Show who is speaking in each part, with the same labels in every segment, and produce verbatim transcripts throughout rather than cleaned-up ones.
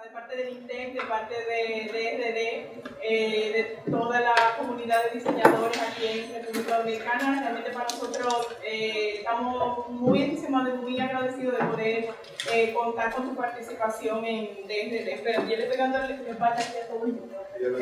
Speaker 1: de parte del INTEC, de parte de, de R D, eh, de toda la comunidad de diseñadores aquí en República Dominicana. Realmente para nosotros eh, estamos muy entusiasmados y muy agradecidos de poder eh, contar con tu participación en D R D. Pero yo le estoy dando el empate aquí a todo el mundo.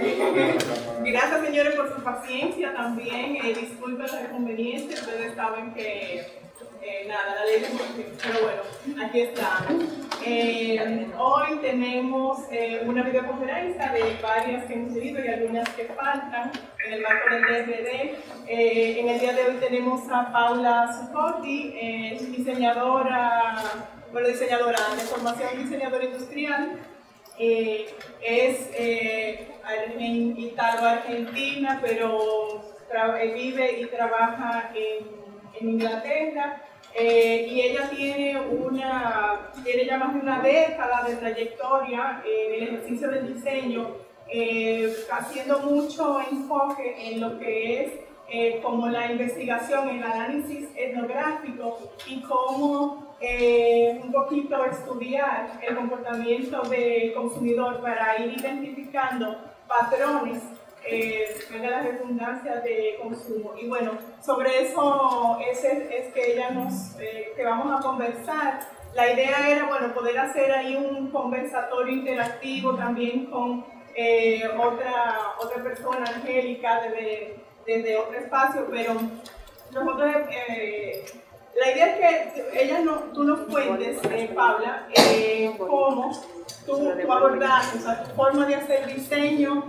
Speaker 1: Gracias, señores, por su paciencia también. Eh, disculpen la inconveniencia, ustedes saben que eh, nada, la ley de imposición. Pero bueno, aquí estamos. Eh, hoy tenemos eh, una videoconferencia de varias que hemos tenido y algunas que faltan en el marco del D R D. Eh, en el día de hoy tenemos a Paula Zucotti, eh, diseñadora, bueno, diseñadora de formación diseñadora industrial. Eh, es eh, en Italo-Argentina, pero vive y trabaja en, en Inglaterra. Eh, y ella tiene, una, tiene ya más de una década de trayectoria en el ejercicio del diseño, eh, haciendo mucho enfoque en lo que es eh, como la investigación, el análisis etnográfico y cómo eh, un poquito estudiar el comportamiento del consumidor para ir identificando patrones, eh, venga la redundancia, de consumo. Y bueno, sobre eso es, es que ella nos, eh, que vamos a conversar. La idea era, bueno, poder hacer ahí un conversatorio interactivo también con eh, otra, otra persona, Angélica, desde, desde otro espacio, pero nosotros, eh, la idea es que ella no, tú nos cuentes, eh, Paula, eh, cómo tú, tú abordas, o sea, tu forma de hacer diseño,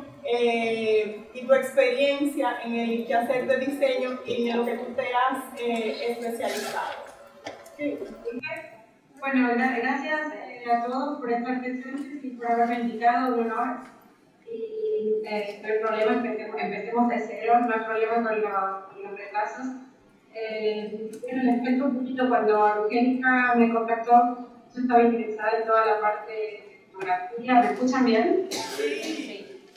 Speaker 1: Eh, y tu experiencia en el quehacer de diseño y en lo que tú te has eh, especializado. Sí.
Speaker 2: Bueno, gracias a todos por estar presentes y por haberme invitado, un honor. Y eh, no hay problema, empecemos, empecemos de cero, no hay problema con los, con los retrasos. Eh, bueno, les cuento un poquito, cuando Angélica me contactó, yo estaba interesada en toda la parte de fotografía. ¿Me escuchan bien?
Speaker 1: Sí.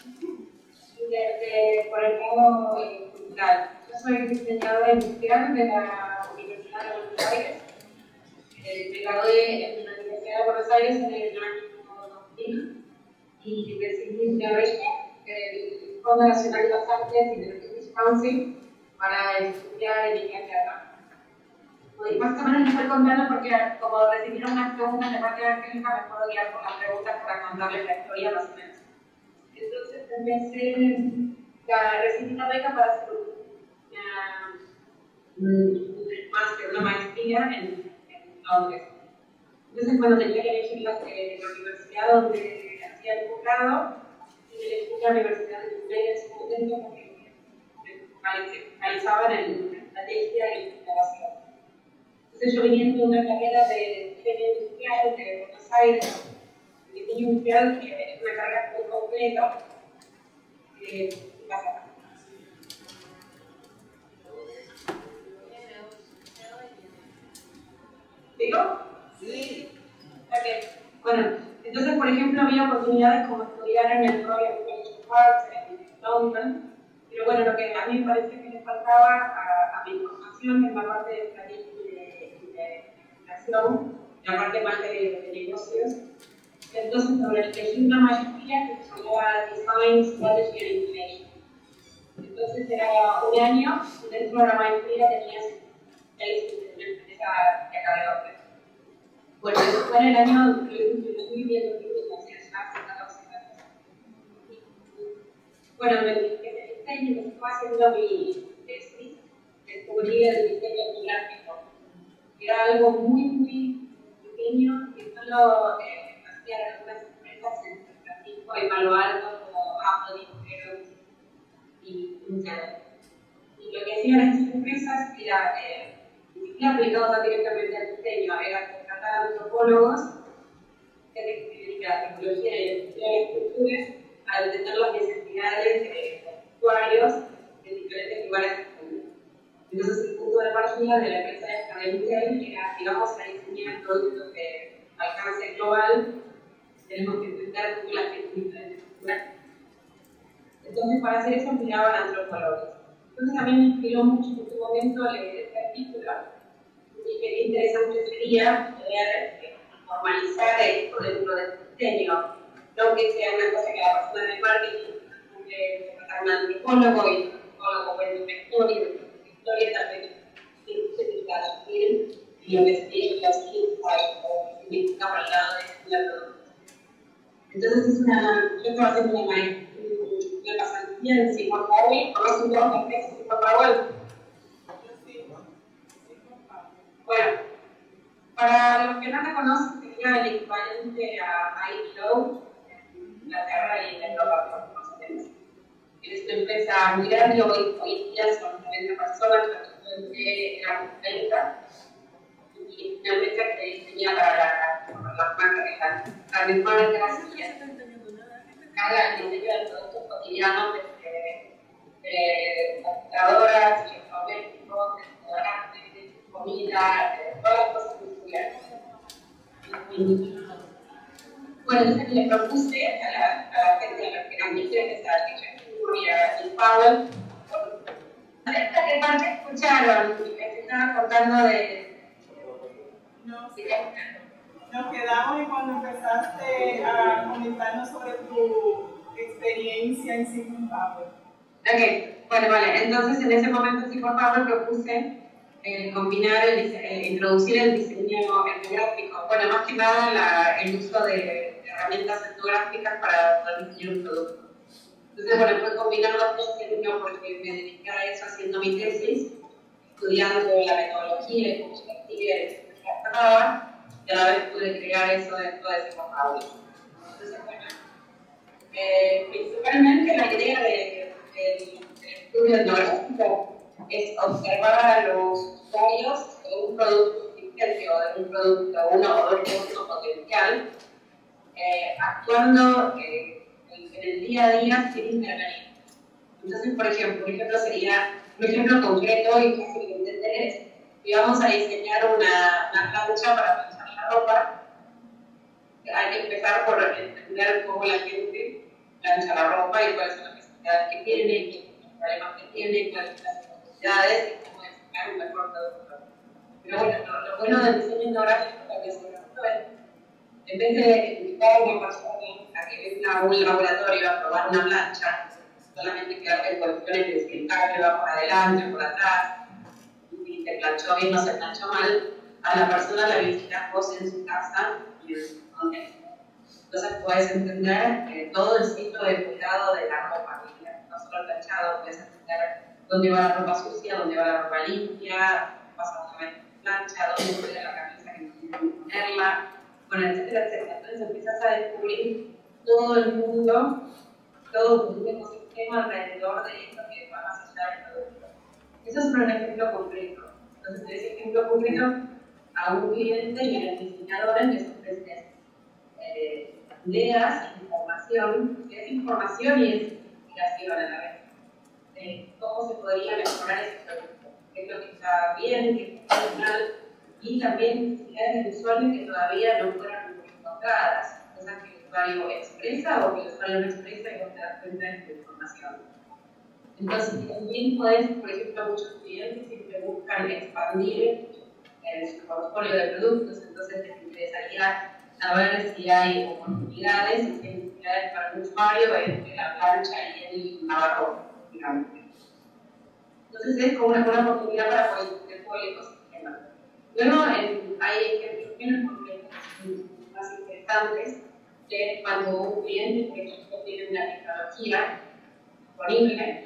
Speaker 2: De, de, por el lado eh, cultural. Yo soy diseñadora industrial de la Universidad de Buenos Aires. Eh, me gradué en la Universidad de Buenos Aires en el año dos mil y recibí una beca del Fondo Nacional de las Artes y del British Council para estudiar en Inglaterra. Y más o menos les estoy contando porque, como recibieron unas preguntas de parte de Angélica, me puedo guiar por las preguntas para contarles la historia más o menos. Entonces empecé a recibir una beca para hacer una, un máster, una maestría en, en Londres. Entonces, cuando tenía que elegir la, eh, la universidad donde hacía el posgrado, elegí la Universidad de Londres en su momento porque me focalizaba en el, la estrategia y la innovación. Entonces, yo viniendo de una carrera de diseño industrial de Buenos Aires, el diseño industrial es una carrera muy completa. Eh, pasa. ¿Digo? Sí. Okay. Bueno, entonces, por ejemplo, había oportunidades como estudiar en el Royal College of Arts en London, pero bueno, lo que a mí me parecía que le faltaba a, a mi formación en la parte de estrategia y de, de comunicación, la parte más de, de negocios. Entonces, sobre elegí una maestría que se llamaba Design, Strategy and Innovation. Entonces, era un año, y dentro de la maestría tenías seis meses de esa que acabé de hacer. Bueno, eso fue en el año dos mil diez, dos mil once, hace catorce años. Bueno, me dediqué a diseño, me estaba haciendo mi tesis, descubrí el diseño gráfico. Era algo muy, muy pequeño que solo eh, hacían algunas empresas en San Francisco, en Palo Alto, como Apple, y Luciano. Y lo que hacían estas empresas era, eh, ni siquiera aplicado tan directamente al diseño, era contratar a antropólogos que se dedican a la tecnología y a las estructuras a detectar las necesidades de usuarios en diferentes lugares del mundo. Entonces, el punto de partida de la empresa de Intel era, si vamos a diseñar productos de alcance global, tenemos que entender cómo las diferentes culturas. Entonces, para hacer eso, miraban a antropólogos. Entonces, a mí me inspiró mucho en ese momento leer este artículo y qué interesante sería poder eh, formalizar esto dentro del diseño, no que sea una cosa que la persona de marketing que contratar un antropólogo y el antropólogo cuenta una historia, y la historia también tiene que traducir y lo que sería los insights o lo que significa para el lado de la producción. Entonces es una, yo estaba haciendo una, una pasantía en Sigma Powell, conozco un poco la empresa Sigma Powell. Bueno, para los que no la conocen, sería el equivalente a I P O en Inglaterra y en Europa, más o menos. Es una empresa muy grande, hoy, hoy en día son noventa personas, actualmente éramos treinta. Y una empresa que diseña para las marcas, las marcas y carga el diseño de productos cotidianos desde de computadoras, electrodomésticos, restaurantes, comida, todas las cosas industriales. Bueno, entonces le propuse a la, a la gente, a los que eran mis jefes, a Architecture y a Bill Powell, ¿esta qué parte escucharon? Me estaba contando de...
Speaker 1: No, sí. Nos quedamos en cuando empezaste a comentarnos sobre tu experiencia en Sigma Powell.
Speaker 2: Ok, bueno, vale. Entonces, en ese momento en Sigma Powell propuse eh, combinar, el, eh, introducir el diseño etnográfico. Bueno, más que nada la, el uso de, de herramientas etnográficas para poder diseñar un producto. Entonces, bueno, fue combinar los dos términos porque me dediqué a eso haciendo mi tesis, estudiando la metodología y cómo se consigue y a la vez pude crear eso dentro de Sigma Powell. Entonces, bueno, eh, principalmente la idea de, de, del estudio etnográfico es observar a los usuarios de un producto existente o de un producto, uno o dos productos potencial, eh, actuando eh, en, en el día a día sin intervenir. Entonces, por ejemplo, un ejemplo sería, un ejemplo concreto y fácil de entender es que vamos a diseñar una, una plancha para planchar la ropa. Hay que empezar por entender cómo la gente plancha la ropa y cuáles son las necesidades que tiene, qué son los problemas que tiene, cuáles son las necesidades y cómo diseñar un mejor producto. Pero bueno, lo, lo bueno del diseño etnográfico también sobre todo es, en vez de invitar a una persona a que venga a un laboratorio a probar una plancha, solamente que hace cuestiones de si el cable va por adelante o por atrás, si se planchó bien o se planchó mal, a la persona la visitas vos en su casa y en su contexto. Entonces puedes entender eh, todo el ciclo de cuidado de la ropa, no solo el planchado, puedes entender dónde va la ropa sucia, dónde va la ropa limpia, pasa una vez en plancha, dónde cuida la camisa que necesitas ponerla, bueno, etcétera, etcétera. Entonces empiezas a descubrir todo el mundo, todo un ecosistema alrededor de esto que va más allá del producto. Eso es un ejemplo concreto. Entonces, en ese ejemplo concreto, a un cliente y a los diseñadores les ofreces eh, ideas, información, que es información y es investigación a la vez. Eh, ¿Cómo se podría mejorar ese producto? ¿Qué es lo que está bien, qué está mal? Y también necesidades del usuario que todavía no fueran encontradas, cosas que el usuario expresa o que el usuario no expresa y vos te das cuenta de tu información. Entonces, también podés, por ejemplo, muchos clientes siempre buscan expandir eh, su portfolio de productos, entonces les interesaría saber si hay oportunidades, si hay necesidades para un usuario entre la plancha y el lavarropa, digamos. Entonces es como una, una oportunidad para poder entender todo el ecosistema. Luego eh, hay ejemplos menos concretos, más interesantes, que es cuando un cliente, por ejemplo, tiene una tecnología disponible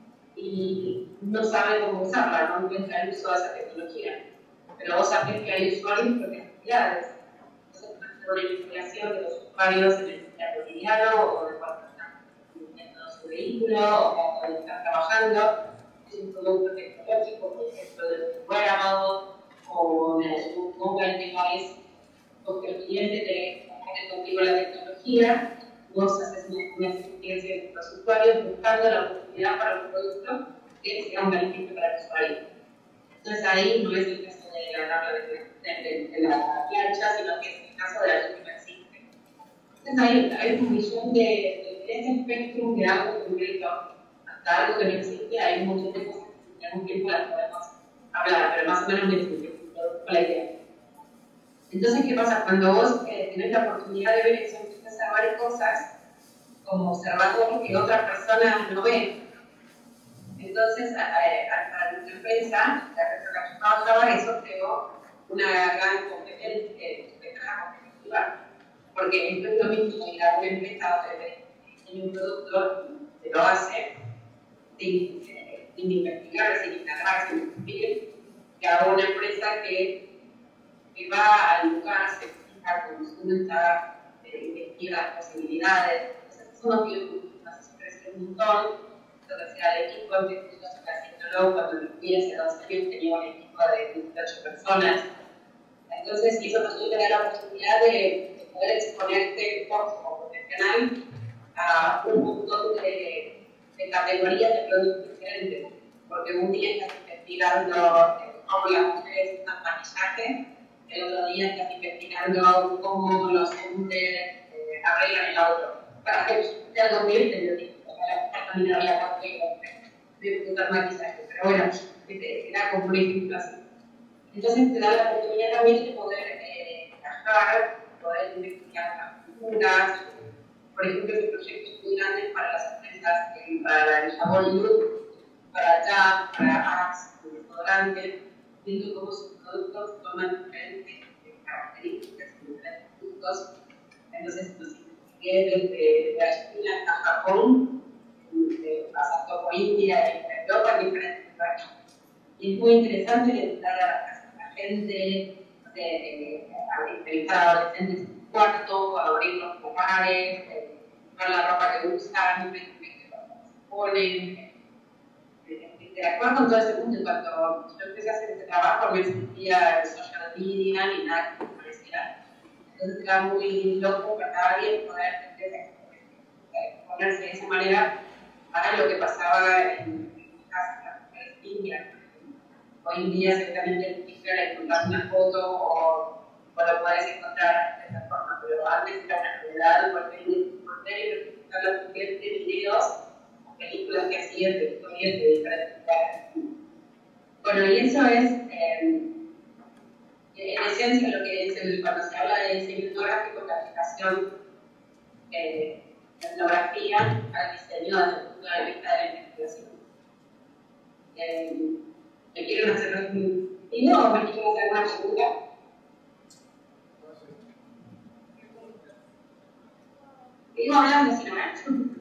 Speaker 2: y no sabe cómo usarla, no encuentra el uso de esa tecnología. Pero vos sabés que hay usuarios con necesidades. Entonces, una investigación de los usuarios en el día cotidiano o de cuando están conduciendo su vehículo o cuando están trabajando. Es un producto tecnológico, por ejemplo, de un wearable o de un mobile device, porque el cliente te comparte contigo la tecnología. Vos haces una experiencia de los usuarios buscando la oportunidad para un producto que sea un beneficio para el usuario. Entonces ahí no es el caso de la tabla de, de, de, de la plancha, sino que es el caso de algo que no existe. Entonces hay, hay un millón de, de, de ese espectro de algo concreto hasta algo que no existe, hay un montón de cosas que en algún tiempo las podemos hablar, pero más o menos me explico la idea. Entonces, ¿qué pasa? Cuando vos eh, tenés la oportunidad de ver eso, empiezas a observar cosas como observador que otras personas no ven. Entonces, a, a, a, para nuestra empresa, la que yo trabajaba, eso creó una gran competencia, eh, ventaja competitiva, porque no es lo mismo ir a una empresa donde tiene un producto, se lo hace, sin, eh, sin investigar, sin indagar, sin discutir, que a una empresa que, que va al lugar, se fija, consulta, eh, investiga las posibilidades. Entonces, eso nos hace crecer un montón. Entonces, era el equipo que yo estaba haciéndolo cuando me fui hace dos años, tenía un equipo de dieciocho personas. Entonces, eso nos dio la oportunidad de, de poder exponerte como profesional a un montón de, de categorías de productos diferentes. Porque un día estás investigando cómo las mujeres usan maquillaje, el otro día estás investigando cómo los hombres eh, arreglan el auto. Para que sea algo muy estereotipo. Para mirar la parte de usar maquillaje, pero bueno, era como un ejemplo así. Entonces te da la oportunidad también de poder eh, viajar, poder investigar las culturas, por ejemplo, hay proyectos muy grandes para las empresas, eh, para el jabón Look, para J A P, para Axe, el desodorante, viendo cómo sus productos toman diferentes características y diferentes productos. Entonces, nos investigué desde China hasta Japón, pasando por India y por Europa, en diferentes lugares. Y es muy interesante entrar a la casa de la gente, de entrevistar a adolescentes en su cuarto, abrir los hogares, ver la ropa que usan, ver qué ropa se ponen, interactuar con todo ese mundo. Y cuando yo empecé a hacer este trabajo, no existía el social media ni nada que me pareciera. Entonces era muy loco para alguien poder ponerse de esa manera para lo que pasaba en mi casa, en las mujeres indias. Hoy en día seguramente es difícil encontrar una foto o, o lo puedes encontrar de esta forma, pero antes era una novedad porque hay las mujeres de videos o películas que hacían de historias de diferentes lugares. Bueno, y eso es eh, en esencia lo que es el, cuando se habla de diseño etnográfico, la aplicación eh, de etnografía al diseño desde el punto de vista de la investigación. Eh, ¿Me quieren hacer un video o me quieren hacer una pregunta? Sigo hablando, si no me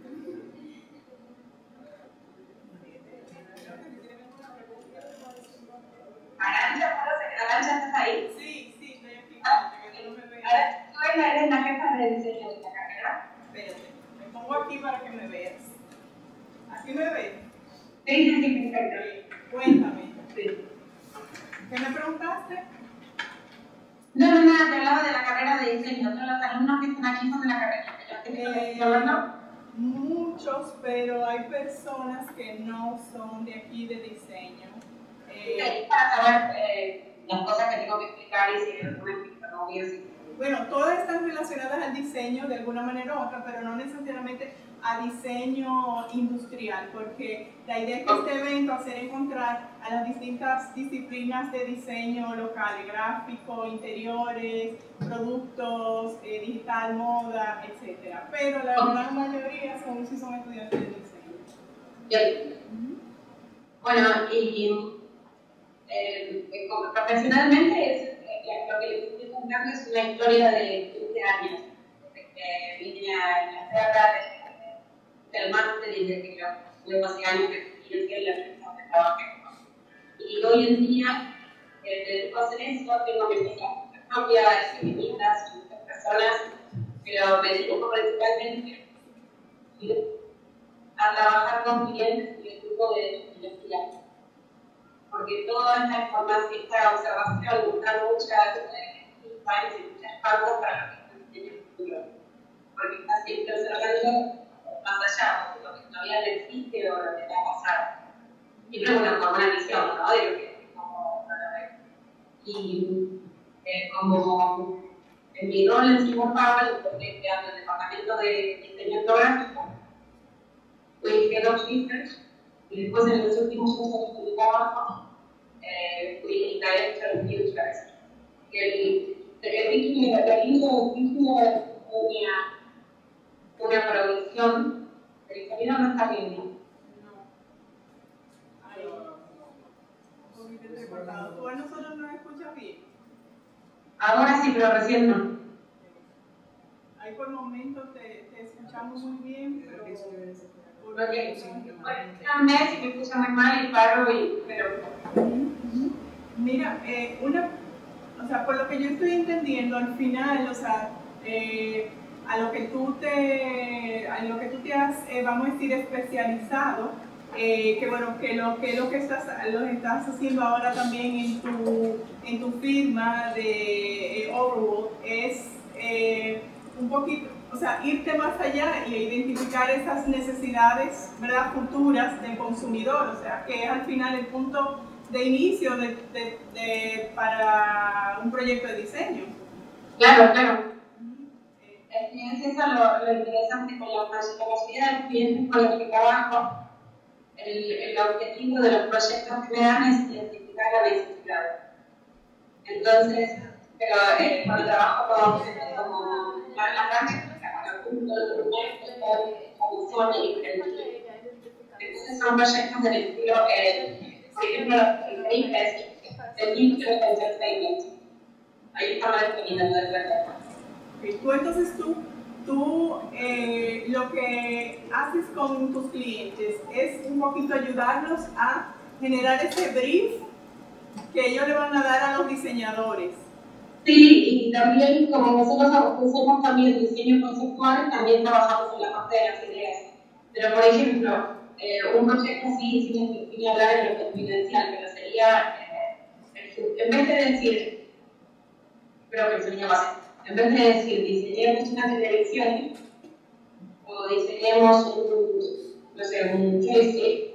Speaker 2: Arancha, Arancha, ¿estás ahí?
Speaker 1: Sí, sí, estoy aquí.
Speaker 2: Ah,
Speaker 1: que no me vean.
Speaker 2: ahora tú eres la jefa de diseño de la carrera.
Speaker 1: Espérate, me pongo aquí para que me veas. ¿Aquí me ves?
Speaker 2: Sí, sí, sí, perfecto.
Speaker 1: Cuéntame.
Speaker 2: Sí.
Speaker 1: ¿Qué me preguntaste?
Speaker 2: No, no, nada, te hablaba de la carrera de diseño. Todos los alumnos que están aquí son de la carrera.
Speaker 1: Eh,
Speaker 2: hablando?
Speaker 1: Muchos, pero hay personas que no son de aquí de diseño. Eh,
Speaker 2: Para saber eh, las cosas que tengo que explicar y si hay alguna explicación no voy a decir.
Speaker 1: Bueno, todas están relacionadas al diseño de alguna manera u otra, pero no necesariamente a diseño industrial, porque la idea es que este evento hacer encontrar a las distintas disciplinas de diseño locales, gráfico, interiores, productos, eh, digital, moda, etcétera. Pero la gran mayoría son, sí son estudiantes de diseño.
Speaker 2: Bien. Uh-huh. Bueno, y eh, como profesionalmente es, eh, lo que les estoy contando es una historia de quince años, desde que vine a Inglaterra, del máster y de que yo tuve doce años de experiencia en la empresa donde trabajé. Y hoy en día, eh, me dedico a hacer eso, tengo mi empresa propia, de femeninas, muchas personas, pero me dedico principalmente a trabajar con clientes y el grupo de investigación. Porque toda esta información, esta observación, busca muchas insights y muchas pautas para lo que está en el futuro. Porque está siempre observando más allá, de lo que todavía no existe o lo que va a pasar. Siempre bueno, con una visión, ¿no? De lo que como y eh, como en mi rol en Seymour Powell, estoy creando el departamento de diseño etnográfico, fui Head of Research, y después en los últimos dos años de mi trabajo eh, fui Director of Futures. El título de la línea una progresión, pero el sonido no está bien, ¿no?
Speaker 1: ¿Tú a nosotros nos escuchas bien?
Speaker 2: Ahora sí, pero recién no.
Speaker 1: Ahí por momentos te, te escuchamos muy bien, pero...
Speaker 2: Porque, bueno, también si me escucha muy mal y paro y... pero...
Speaker 1: Mira, eh, una... O sea, por lo que yo estoy entendiendo, al final, o sea, eh, a lo que tú te... A lo que tú te has, eh, vamos a decir, especializado, Eh, que bueno, que lo que, lo que estás, lo estás haciendo ahora también en tu, en tu firma de eh, Overworld es eh, un poquito, o sea, irte más allá y identificar esas necesidades, ¿verdad?, futuras del consumidor, o sea, que es al final el punto de inicio de, de, de, para un proyecto de diseño.
Speaker 2: Claro, claro. Es eso lo, lo interesante con la mayoría de los clientes con los que trabajo. El, el objetivo de los proyectos que me dan es identificar la necesidad. Entonces, pero eh, cuando trabajo con como la, la práctica, con punto de documento, como son y el entonces son proyectos del estilo, eh, por ejemplo, el brief es el Internet Entertainment. Ahí está más definido de verdad.
Speaker 1: Tú entonces tú Tú eh, lo que haces con tus clientes es un poquito ayudarlos a generar ese brief que ellos le van a dar a los diseñadores.
Speaker 2: Sí, y también como nosotros hacemos también diseño conceptual, también trabajamos en la parte de las ideas. Pero por ejemplo, eh, un proyecto así, sin, sin hablar de lo confidencial, pero sería, eh, en vez de decir, creo que el sonido va a ser, en vez de decir diseñemos una televisión o diseñemos un, no sé, un joystick,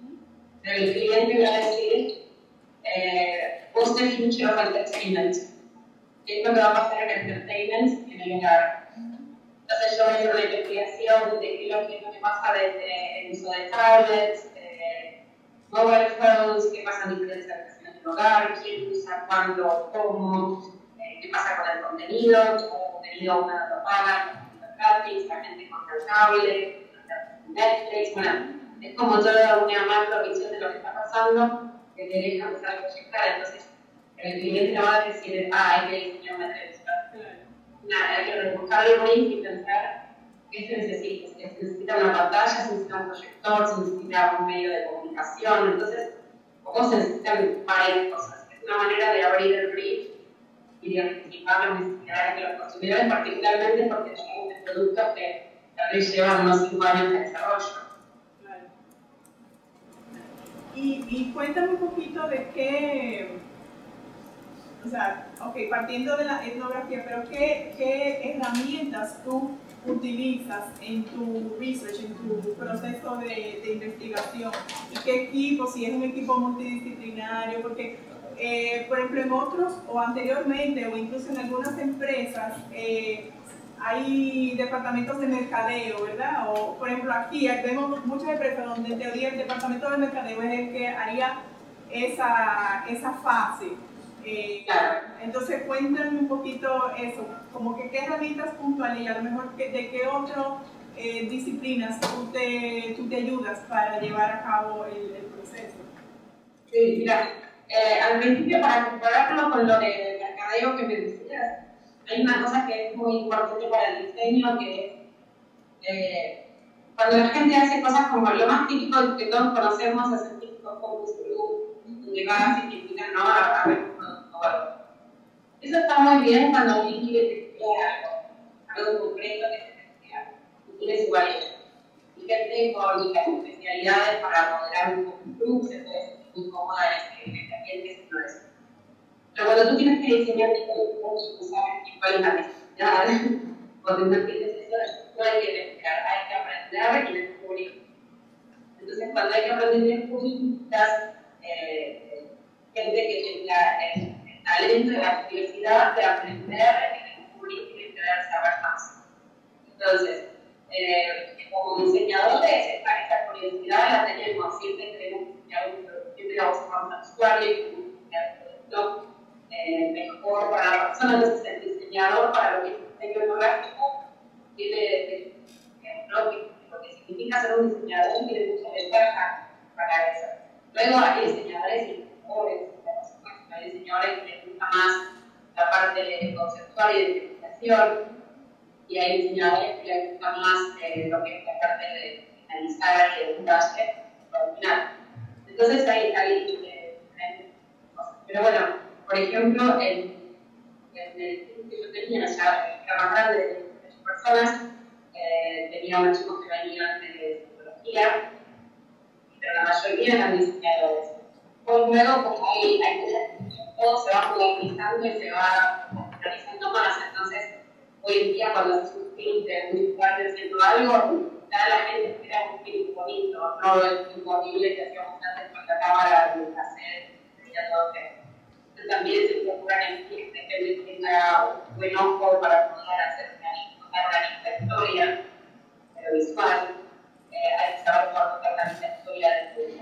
Speaker 2: el cliente va a decir eh, what's the future of entertainment? ¿Qué es lo que va a pasar en entertainment en el hogar? Entonces yo he hecho una investigación de qué es lo que pasa desde el uso de tablets, eh, mobile phones, qué pasa en diferentes aplicaciones del hogar, quién usa cuándo, cómo, qué pasa con el contenido, todo el contenido una lo paga, gratis, la gente con el cable, Netflix, bueno, es como toda una macro visión de lo que está pasando que te deja empezar a proyectar. Entonces, el cliente no va a decir, ah, hay que diseñar una televisión. Hay que buscar el brief y pensar qué se necesita. Se necesita una pantalla, se necesita un proyector, se necesita un medio de comunicación. Entonces, ¿cómo se necesitan varias cosas? Es una manera de abrir el brief y de anticipar las necesidades de los consumidores, particularmente porque tenemos productos que tal vez llevan unos cinco años de desarrollo.
Speaker 1: Claro. Y, y cuéntame un poquito de qué, o sea, ok, partiendo de la etnografía, pero qué, qué herramientas tú utilizas en tu research, en tu proceso de, de investigación, y qué equipo, si es un equipo multidisciplinario, porque Eh, por ejemplo, en otros o anteriormente o incluso en algunas empresas eh, hay departamentos de mercadeo, ¿verdad? O por ejemplo aquí vemos muchas empresas donde en teoría el departamento de mercadeo es el que haría esa, esa fase. Eh,
Speaker 2: claro.
Speaker 1: Entonces cuéntame un poquito eso, como que qué herramientas puntuales y a lo mejor que, de qué otras eh, disciplinas tú te, tú te ayudas para llevar a cabo el, el proceso.
Speaker 2: Sí, mira. Eh, al principio, para compararlo con lo de mercadeo que me decías, hay una cosa que es muy importante para el diseño, que es eh, cuando la gente hace cosas como lo más típico que todos conocemos es el típico focus group, donde vas y te invitan, ¿no?, a, a ver un producto o algo. Eso está muy bien cuando alguien quiere testear algo, algo concreto que se testea, y tiene su validez. Y gente con las especialidades para modelar un focus group se puede sentir muy cómoda en este ambiente no es. Pero cuando tú tienes que diseñar tu producto, tú sabes cuál es la necesidad o de una necesidad, no hay que investigar, hay que aprender y descubrir. Entonces, cuando hay que aprender y descubrir, necesitas eh, gente que tenga el, el talento y la curiosidad de aprender, de descubrir y de querer saber más. Entonces, eh, como diseñadores, esta, esta curiosidad la tenemos, siempre queremos diseñar un producto, siempre vamos a formar un usuario y queremos diseñar un producto eh, mejor para la persona. Entonces, el diseñador, para lo que es el diseño etnográfico, tiene propio, porque significa ser un diseñador y tiene mucha ventaja para eso. Luego hay diseñadores y diseñadores, hay diseñadores que les gusta más la parte conceptual y de investigación, y hay diseñadores que les gusta más eh, lo que es la parte de analizar y de detalle al final. Entonces hay, hay eh, cosas. Pero bueno, por ejemplo, en, en el equipo que yo tenía, ya era más grande de ocho personas, eh, tenía unos chicos que venían de psicología, pero la mayoría eran diseñadores. Pues luego, como hay, hay todo se va modernizando y se va organizando más, entonces hoy en día cuando haces un film de un partner haciendo algo, ya la gente espera un film bonito, no el film horrible que hacíamos antes con la cámara de hacer y todo que también se procuran en que gente tenga un buen ojo para poder hacer una, una linda historia, pero visual. Eh, hay que saber cómo contar la linda historia del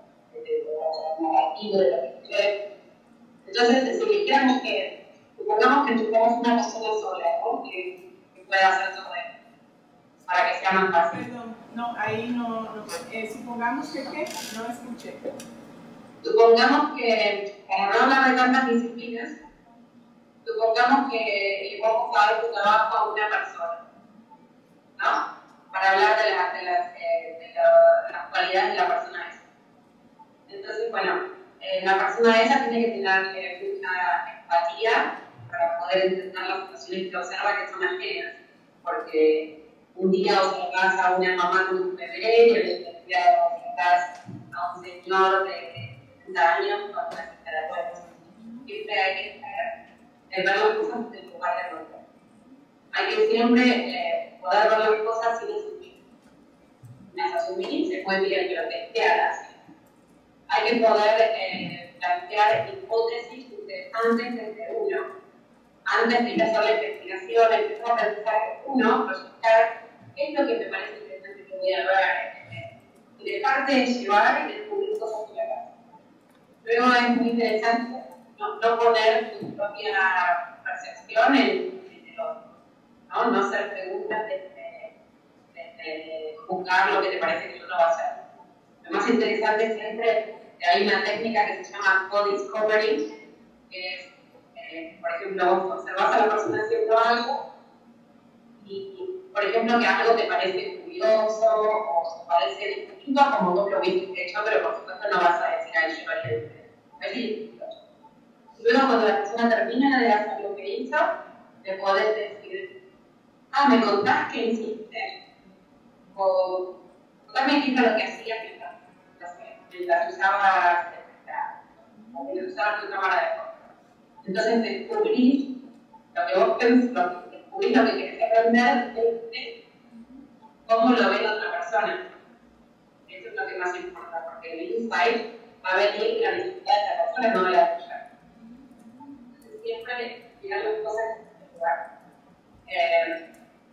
Speaker 2: narrativo de lo que escuché. Entonces, si dijéramos que, supongamos que tuviéramos una persona sola, ¿no? que, que pueda hacer todo esto, para que sea más fácil.
Speaker 1: Perdón, no, ahí no, no eh, supongamos que, ¿qué? No escuché.
Speaker 2: Supongamos que, como no hablar de tantas disciplinas, supongamos que le vamos a dar tu trabajo a una persona, ¿no? Para hablar de, la, de, las, eh, de, la, de las cualidades de la persona esa. Entonces, bueno, eh, la persona esa tiene que tener eh, una empatía para poder entender las situaciones que observa que son ajenas, porque un día observas a una mamá con un bebé y el día observas a un señor de sesenta años con una temperatura. Siempre hay que eh, ver las cosas desde el lugar de otro. Hay que siempre eh, poder ver las cosas sin asumir. Las asumir se puede mirar que lo testeadas. Hay que poder eh, plantear hipótesis interesantes desde uno. Antes de hacer la investigación, empezar a pensar uno, proyectar qué es lo que me parece interesante que voy a ver, y dejarte de llevar y descubrir cosas nuevas. Luego es muy interesante no, no poner tu propia percepción en, en el otro, no, no hacer preguntas desde, desde juzgar lo que te parece que el otro va a hacer. Lo más interesante es siempre que hay una técnica que se llama co-discovery, que es, eh, por ejemplo, vos observás a la persona haciendo algo y, por ejemplo, que algo te parece curioso o te parece distinto como vos lo viste hecho, pero por supuesto no vas a decir, ay, yo lo haría diferente. Luego, cuando la persona termina de hacer lo que hizo, le podés decir, ah, me contás qué hiciste, o contame qué es lo que hacías mientras, mientras usabas mientras usabas tu cámara de fotos. Entonces descubrís lo que vos pensás, descubrís lo que querés aprender de cómo lo ve la otra persona. Eso es lo que más importa, porque el insight va a venir de la necesidad de la persona, no de la tuya. Entonces siempre mirar las cosas en el lugar. Eh,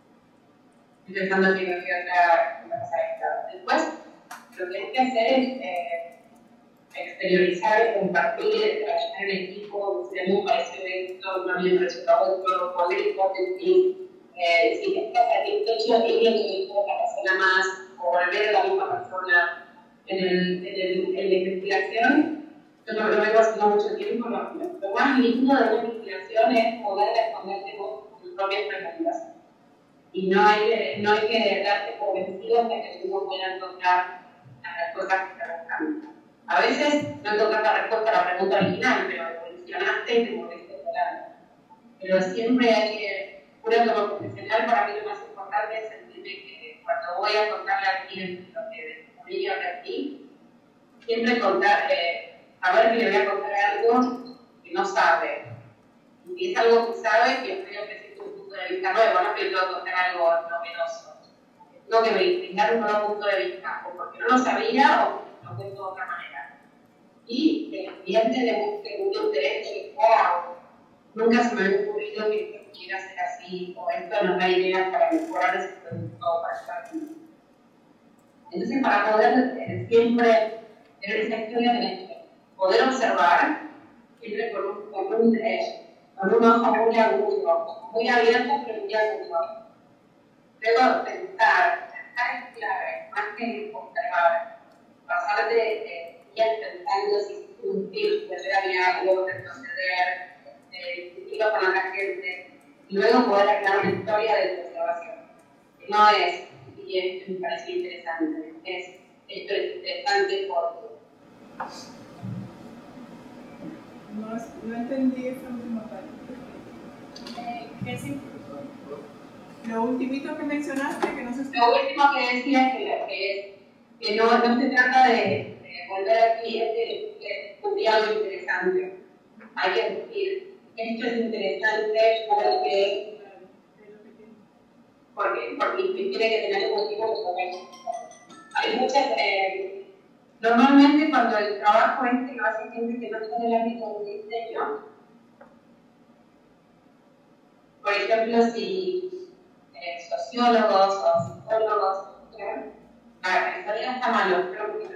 Speaker 2: Estoy pensando que no quiero otra cosa extra. Después, lo que hay que hacer es eh, exteriorizar, compartir, trabajar en equipo. Si a mí me pareció esto, no me pareció otro, poner hipótesis. Eh, si te estás satisfecho, ir lo que dijo otra persona más, o volver a la misma persona. En, el, en, el, en la investigación, yo no lo vengo haciendo mucho tiempo, lo, lo más lindo de una investigación es poder responderte con tus propias preguntas. Y no hay que, no hay que darte por vencido hasta que uno pueda encontrar las respuestas que está buscando. A veces no encontrar la respuesta a la pregunta original, pero evolucionaste y te moviste por algo. Pero siempre hay que, uno como profesional, para mí lo más importante es sentirme que cuando voy a contarle a alguien lo que descubrí o aprendí, siempre contar, eh, saber que le voy a contar algo que no sabe. Y si es algo que sabe, que creo que es un punto de vista nuevo, no que le puedo contar algo novedoso. No que me brincar un nuevo punto de vista, o porque no lo sabía o porque lo cuento de otra manera. Y el cliente de segundo interés de, wow, nunca se me había ocurrido que esto pudiera ser así, o esto nos da ideas para mejorar ese producto o para estar aquí. Entonces, para poder eh, siempre tener esa historia de poder observar, siempre con un, con un, eh, con un ojo muy agudo, muy abierto, pero muy agudo. Luego, pensar, acá es clave, más que observar, pasar de eh, días pensando si cumplir, volver a mirar, luego retroceder, eh, discutirlo con otra gente, y luego poder armar una historia de tu observación. No es, y esto me parece interesante, es esto es interesante porque.
Speaker 1: No, no entendí esa última parte.
Speaker 2: Eh, ¿Qué sí?
Speaker 1: Lo ultimito que mencionaste, que no se
Speaker 2: Lo último que decía es que, que, que no, no se trata de, de volver al cliente que un diálogo interesante. Hay que decir, esto es interesante porque, porque, porque tiene que tener un motivo de poder. Hay muchas. Eh, normalmente, cuando el trabajo este lo hace gente que no está en el ámbito del diseño, por ejemplo, si eh, sociólogos o psicólogos, ¿eh? La historia está malo, pero que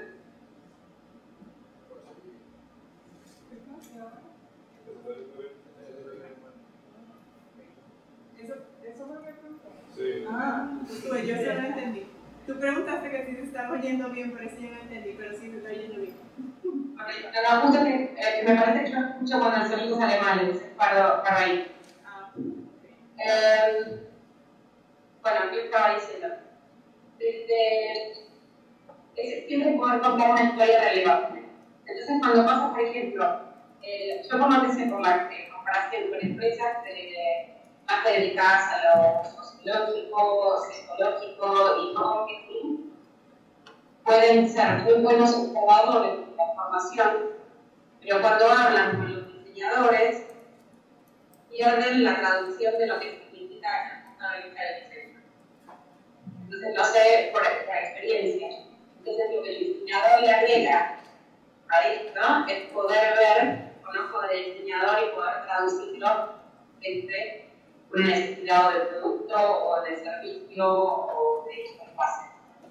Speaker 1: ¿Eso, eso fue lo que pregunté?
Speaker 3: Sí.
Speaker 1: Ah, pues yo eso no entendí. Tú preguntaste que si se estaba oyendo bien, pero sí yo no entendí, pero sí se está oyendo bien.
Speaker 2: okay. No, justo que, eh, que me parece que yo escucho cuando el sonido sale mal, entonces paro, paro ahí.
Speaker 1: Ah,
Speaker 2: Eh, bueno, ¿qué estaba diciendo? Desde, es siempre poder contar una historia relevante. Entonces, cuando pasa, por ejemplo, eh, yo como empecé por la eh, comparación con empresas de, más dedicadas a lo sociológico, psicológico y marketing, pueden ser muy buenos observadores de la formación, pero cuando hablan con los diseñadores, pierden la traducción de lo que significa el punto de vista del diseño. Entonces, lo sé por, por experiencia. Entonces, lo que el diseñador le agrega a esto es poder ver con ojo de diseñador y poder traducirlo entre una necesidad de producto o de servicio o de interfaz.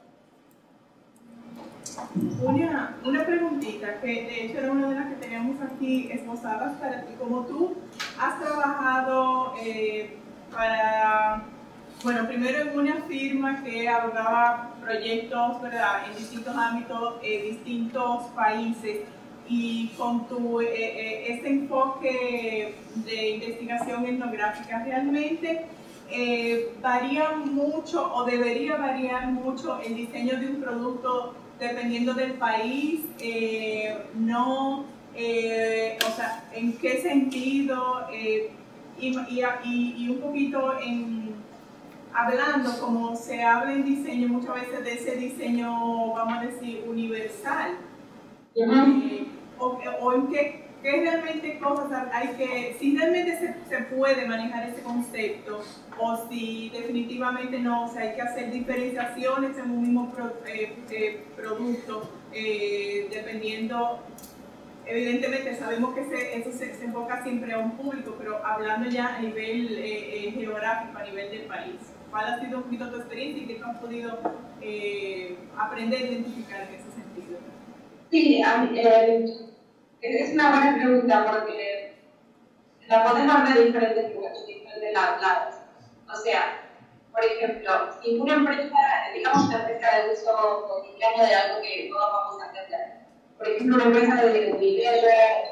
Speaker 1: Una, una preguntita, que de hecho era una de las que teníamos aquí esbozadas para ti. Como tú has trabajado eh, para, bueno, primero en una firma que abordaba proyectos, ¿verdad?, en distintos ámbitos, eh, distintos países, y con tu, eh, eh, este enfoque de investigación etnográfica, realmente eh, varía mucho o debería variar mucho el diseño de un producto dependiendo del país, eh, no, eh, o sea, en qué sentido, eh, y, y, y, y un poquito en, hablando como se habla en diseño muchas veces de ese diseño, vamos a decir, universal, eh, o, o en qué, qué realmente cosas hay que, si realmente se, se puede manejar ese concepto, o si definitivamente no, o sea, hay que hacer diferenciaciones en un mismo pro, eh, eh, producto, eh, dependiendo, evidentemente sabemos que se, eso se, se enfoca siempre a un público, pero hablando ya a nivel eh, eh, geográfico, a nivel del país. ¿Cuál ha sido un poquito tu experiencia y qué has podido eh, aprender a identificar en ese sentido?
Speaker 2: Sí, eh, es una buena pregunta porque la podemos ver de diferentes lugares, de diferentes lados. O sea, por ejemplo, si una empresa, digamos una empresa de uso cotidiano de algo que todos vamos a entender, por ejemplo, una empresa de Unilever,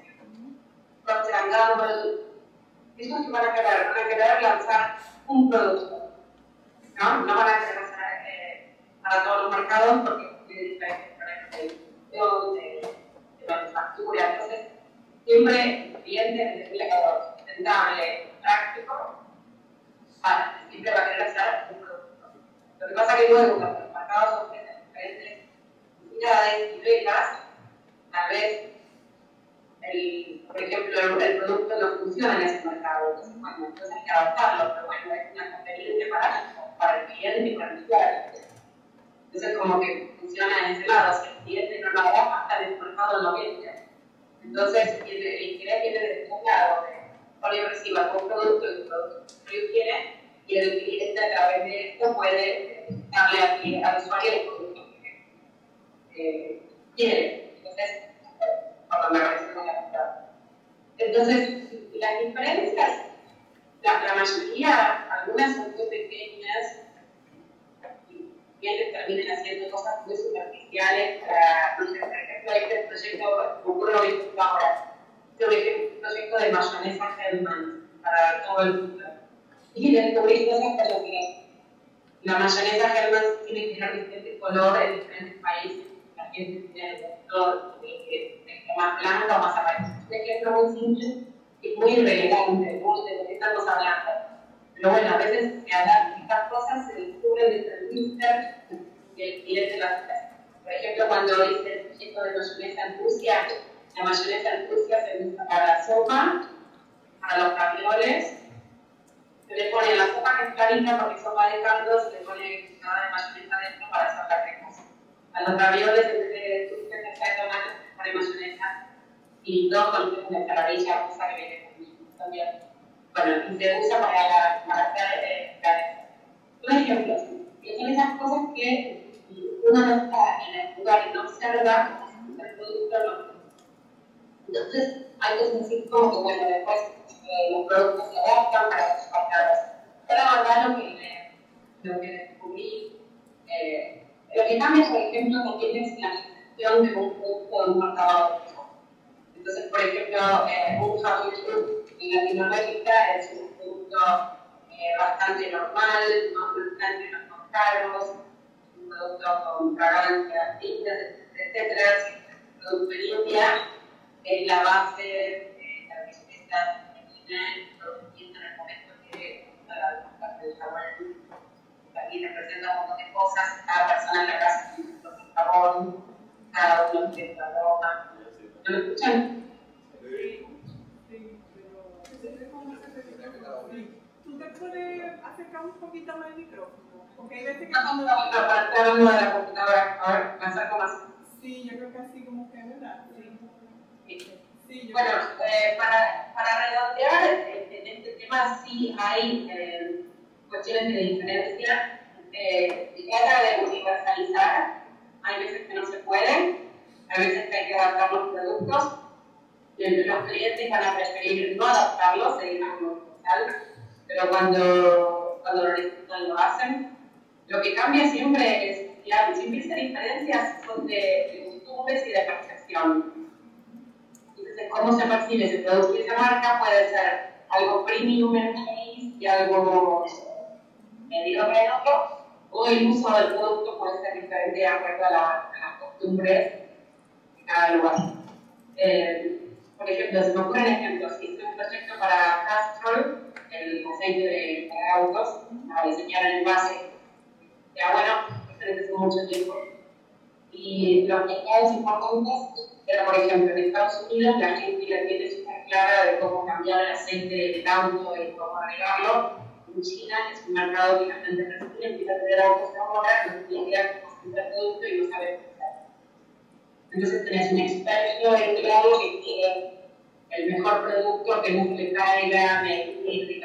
Speaker 2: Procter and Gamble, ellos que van a querer, van a querer lanzar un producto, ¿no? No van a querer lanzar eh, para todos los mercados porque tiene diferentes problemas de, de manufactura. Entonces, siempre el cliente necesita sustentable, práctico, para, siempre va a querer hacer un producto. Lo que pasa es que luego, cuando los mercados ofrecen diferentes necesidades y reglas, tal vez, el, por ejemplo, el, el producto no funciona en ese mercado. Entonces, bueno, entonces hay que adaptarlo, pero bueno, es una conveniencia para, para el cliente y para el usuario. Entonces, como que funciona en ese lado. Si el cliente no lo adapta, hasta el mercado no vende. Entonces, el, el interés viene de un lado, de cuando reciba un producto y un producto que él quiere, y el cliente a través de esto puede darle al, al usuario el producto que eh, quiere. Entonces, cuando me parece muy adaptado. Entonces, las diferencias, la, la mayoría, algunas son muy pequeñas, clientes terminen haciendo cosas muy superficiales para, no sé, por ejemplo, este proyecto, ocurre lo mismo ahora, este proyecto de mayonesa Hellmann's para todo el mundo. Y descubrir cosas como que la mayonesa Hellmann's tiene que tener diferente color en diferentes países. La gente tiene el color más blanco o más amarillo. Es un ejemplo muy simple y muy irrelevante de lo que estamos hablando. Pero bueno, a veces se hablan de estas cosas, se descubren desde el research y el cliente las hace. Por ejemplo, cuando hice el proyecto de mayonesa en Rusia, la mayonesa en Rusia se usa para la sopa, para los ravioles. Se le pone la sopa que es clarita porque es sopa de caldo, se le pone nada de mayonesa dentro para hacerla cremosa. A los ravioles, en vez de dulce de tomate, se pone mayonesa y todo con una ensaladilla rusa que viene con también. Bueno, y se usa para, la, para hacer eh, planes. Un ejemplo, que son esas cosas que uno no está en el lugar y no observa cómo el producto no. Entonces, hay cosas así como que, bueno, después eh, los productos se adaptan para los mercados. Pero la verdad, lo que, lo que descubrí, eh, lo que cambia, por ejemplo, también es la gestión de un producto de un mercado. Entonces, por ejemplo, eh, un jabón en Latinoamérica es un producto eh, bastante normal, no bastante no caros, un producto con fragancias distintas, etcétera. Un producto en India es la base de la receta que tiene produciendo en el momento que el jabón también representa un montón de cosas. Cada persona en la casa tiene su propio jabón, cada uno tiene su aroma. ¿No lo escuchan?
Speaker 1: Sí, sí, pero ¿tú te puedes acercar un poquito más el micrófono? Porque hay veces que cuando...
Speaker 2: No, para estar hablando de la computadora, a ver, me acerco más.
Speaker 1: Sí, yo creo que así como que, ¿verdad? Sí.
Speaker 2: Sí.
Speaker 1: Sí, yo
Speaker 2: bueno,
Speaker 1: creo...
Speaker 2: eh, para, para redondear, en este tema sí hay eh, cuestiones de diferencia. Eh, se trata de universalizar, hay veces que no se puede, hay veces que hay que adaptar los productos. Los clientes van a preferir no adaptarlo, seguir como universal, pero cuando, cuando lo necesitan lo hacen. Lo que cambia siempre es, claro, siempre esas diferencias son de, de costumbres y de percepción. Entonces, cómo se percibe ese producto y esa marca puede ser algo premium en un país y algo mediocre en otro, o el uso del producto puede ser diferente de acuerdo a, la, a las costumbres de cada lugar. Eh, por ejemplo, se me ocurren ejemplos. Hice un proyecto para Castrol, el aceite de, de autos, para diseñar el envase. Ya bueno, esto necesitó mucho tiempo. Y los mercados importantes, pero por ejemplo, en Estados Unidos la gente la tiene súper clara de cómo cambiar el aceite del auto y cómo agregarlo. En China es un mercado que la gente recibe, empieza a tener autos ahora, no tiene idea cómo se el producto y no sabe qué hacer. Entonces tenés un experto en claro que quiere el mejor producto, que no se le caiga, medir,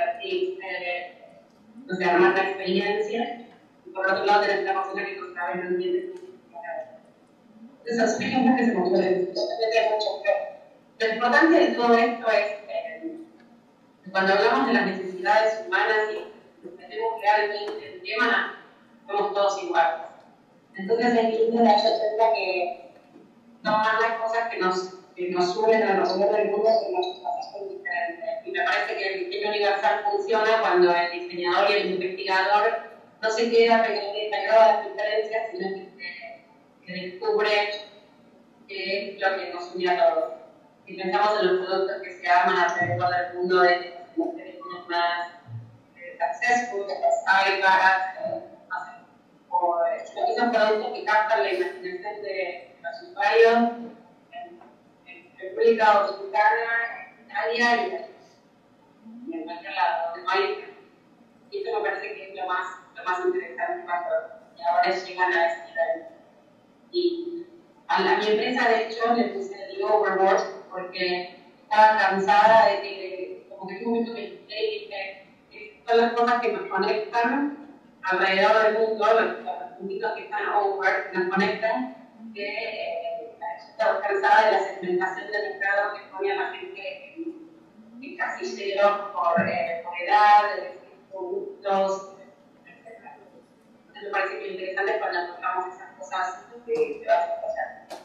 Speaker 2: no sé, armar la experiencia. Y por otro lado tenés la persona que no sabe, no entiende. Entonces son ejemplos que se me ocurren. Lo importante de todo esto es eh, cuando hablamos de las necesidades humanas y tenemos realmente el tema, somos todos iguales. Entonces hay que darse cuenta que no más las cosas que nos, que nos suben a resolver del mundo que nos hacen diferentes. Y me parece que el diseño universal funciona cuando el diseñador y el investigador no se queda pegado a las diferencias, sino que, que descubre qué es lo que nos une a todos. Si pensamos en los productos que se aman alrededor del mundo, de los teléfonos más eh, successful, más iPads, no sé, o esos productos que captan la imaginación de los usuarios en, en República Dominicana, en Italia y en cualquier lado donde no hay. Y eso me parece que es lo más, lo más interesante cuando ahora llegan a ese nivel. Y a, la, a mi empresa, de hecho, le puse el overboard porque estaba cansada de que, como que en un momento me dije, que son las cosas que nos conectan alrededor del mundo, los, los puntitos que están over, que nos conectan, que eh, estaba cansada de la segmentación del mercado que ponía la gente en, en casilleros por, eh, por edad, por gustos, etcétera. me parece que lo interesante es cuando encontramos esas cosas que te vas a pasar.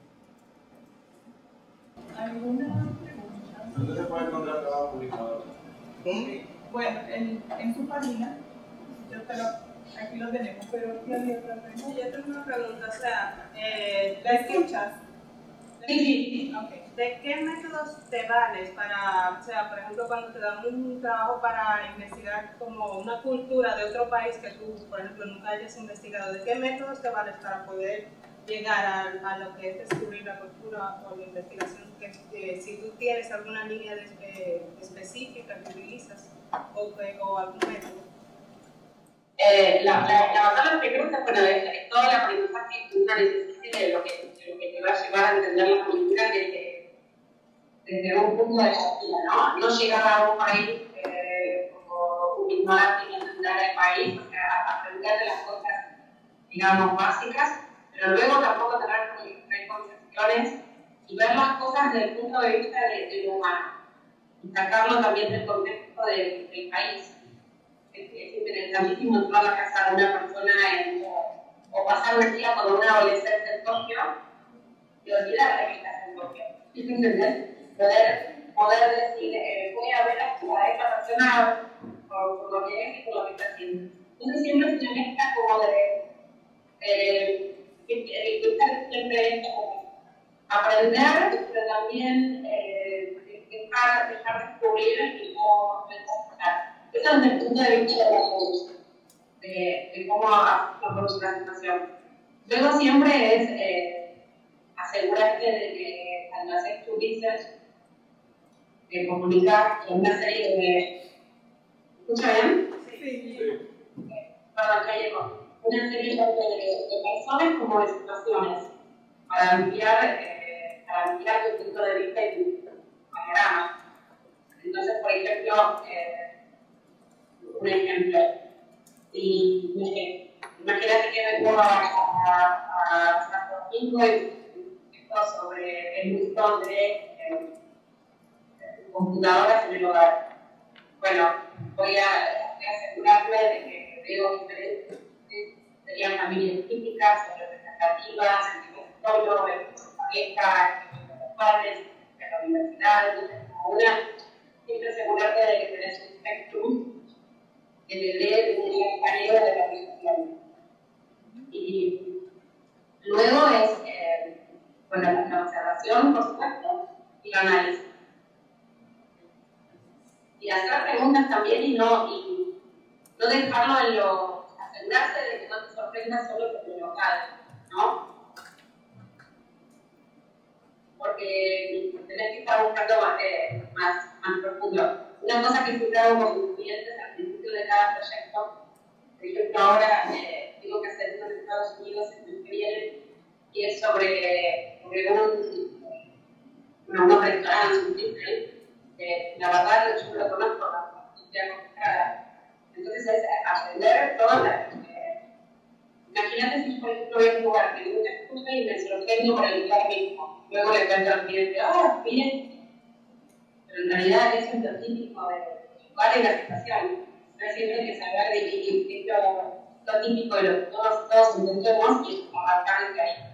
Speaker 1: ¿Alguna pregunta?
Speaker 3: ¿Dónde se puede encontrar trabajo publicado?
Speaker 1: Okay. Bueno, en, en su página, yo te lo, aquí lo tenemos, pero ¿qué había otra pregunta?
Speaker 4: Yo tengo una pregunta, o sea, eh,
Speaker 1: ¿La escuchas?
Speaker 2: Sí, sí.
Speaker 1: Okay.
Speaker 4: ¿De qué métodos te vales para, o sea, por ejemplo, cuando te dan un trabajo para investigar como una cultura de otro país que tú, por ejemplo, nunca hayas investigado, ¿de qué métodos te vales para poder llegar a, a lo que es descubrir la cultura o la investigación? Que, que si tú tienes alguna línea de, de, específica que utilizas o, que, o algún método.
Speaker 2: Eh, la, la, la verdad, lo primero es, bueno, es, es todo el aprendizaje que uno necesite de lo que, de lo que te va a llevar a entender la cultura desde, desde un punto de partida, ¿no? No llegar a un país eh, como un ignorante y entender el país, o sea, aprender de las cosas, digamos, básicas, pero luego tampoco tener preconcepciones y ver las cosas desde el punto de vista de, de lo humano y sacarlo también del contexto de, del país. Es, es interesantísimo entrar a la casa de una persona en, o, o pasar un día con una adolescente en Tokio y olvidarte que estás en Tokio. ¿Entendés? Poder, poder decir, eh, voy a ver a esta persona por, por lo que es y por lo que está haciendo. Entonces siempre se me mezcla como de, de, de, de estar siempre como aprender, pero también eh, dejar, dejar descubrir y no pensar. Eso es desde el punto de vista de, de, de cómo afrontamos una situación. Luego siempre es eh, asegurarte de que cuando haces tu research, de comunicar con una serie de... ¿Escucha bien?
Speaker 1: Sí.
Speaker 2: Perdón, ya llegó. Una serie de, de personas como de situaciones para ampliar, eh, para ampliar tu punto de vista y tu panorama. Entonces, por ejemplo, eh, un ejemplo, si imagínate que vengo a, a San Domingo y esto sobre el uso de eh, computadoras en el hogar. Bueno, voy a, a asegurarme de que veo diferentes, serían familias típicas, representativas, el solo, el pareja, los padres, en la universidad, entonces como una, siempre asegurarte de que tenés un espectrum que te dé un compañero de la organización. Y luego es, eh, bueno, la observación, por supuesto, y el análisis. Y hacer preguntas también y no, y no dejarlo en lo, asegurarse de que no te sorprenda solo por lo local, ¿no? Porque tenés que estar buscando más, eh, más, más profundo. Una cosa que siempre hago con mis clientes al principio de cada proyecto, por ejemplo, ahora eh, tengo que hacer uno en Estados Unidos el mes que viene, y es sobre, sobre un, bueno, unos restaurantes, un display. Eh, la verdad, yo lo conozco, la industria complicada. Entonces, es aprender todas las. Eh, imagínate si, por ejemplo, voy a un lugar que nunca escuché y me sorprendo por el lugar mismo. Luego le cuento al cliente, ah, bien. Pero en realidad eso es lo típico de lugar y la situación. No siempre hay que saber dividir qué es lo, lo típico de lo que todos, todos entendemos y abarcar desde ahí.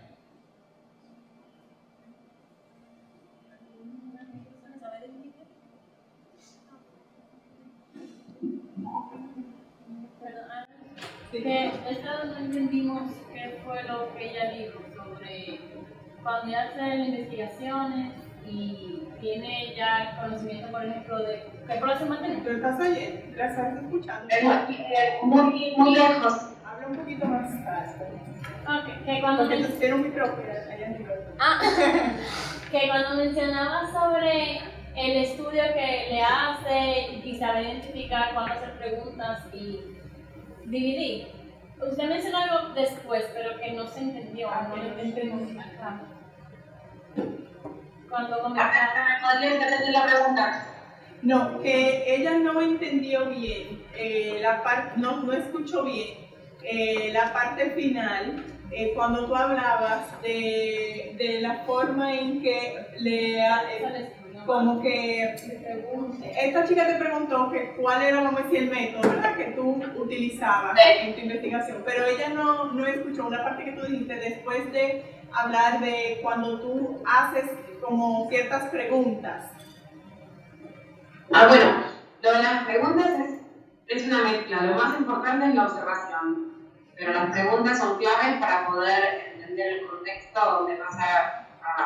Speaker 5: Que esta no entendimos qué fue lo que ella dijo sobre cuando ella hace investigaciones y tiene ya conocimiento, por ejemplo, de qué pruebas se mantienen.
Speaker 1: ¿Pero estás oyendo? ¿La estás escuchando?
Speaker 2: Eh, muy, muy lejos.
Speaker 1: Habla un poquito más fácil.
Speaker 5: Ok, que cuando...
Speaker 1: Porque tú tienes un micrófono allá en el
Speaker 5: Ah, que cuando mencionaba sobre el estudio que le hace y saber identificar cuándo hacer preguntas y dividir. Usted mencionó algo después, pero que no se entendió.
Speaker 1: Ah,
Speaker 5: no
Speaker 1: que no
Speaker 5: lo
Speaker 1: te entendí.
Speaker 5: Ajá. Cuando comentaba...
Speaker 2: ¿Podría entender la pregunta?
Speaker 1: No, que ella no entendió bien, eh, la parte, no, no escuchó bien eh, la parte final, eh, cuando tú hablabas de, de la forma en que le... Eh, como que esta chica te preguntó que cuál era, vamos a decir, el método, ¿verdad?, que tú utilizabas en tu investigación, pero ella no, no escuchó una parte que tú dijiste después de hablar de cuando tú haces como ciertas preguntas.
Speaker 2: Ah, bueno, lo de las preguntas es, es una mezcla. Lo más importante es la observación, pero las preguntas son claves para poder entender el contexto donde vas a,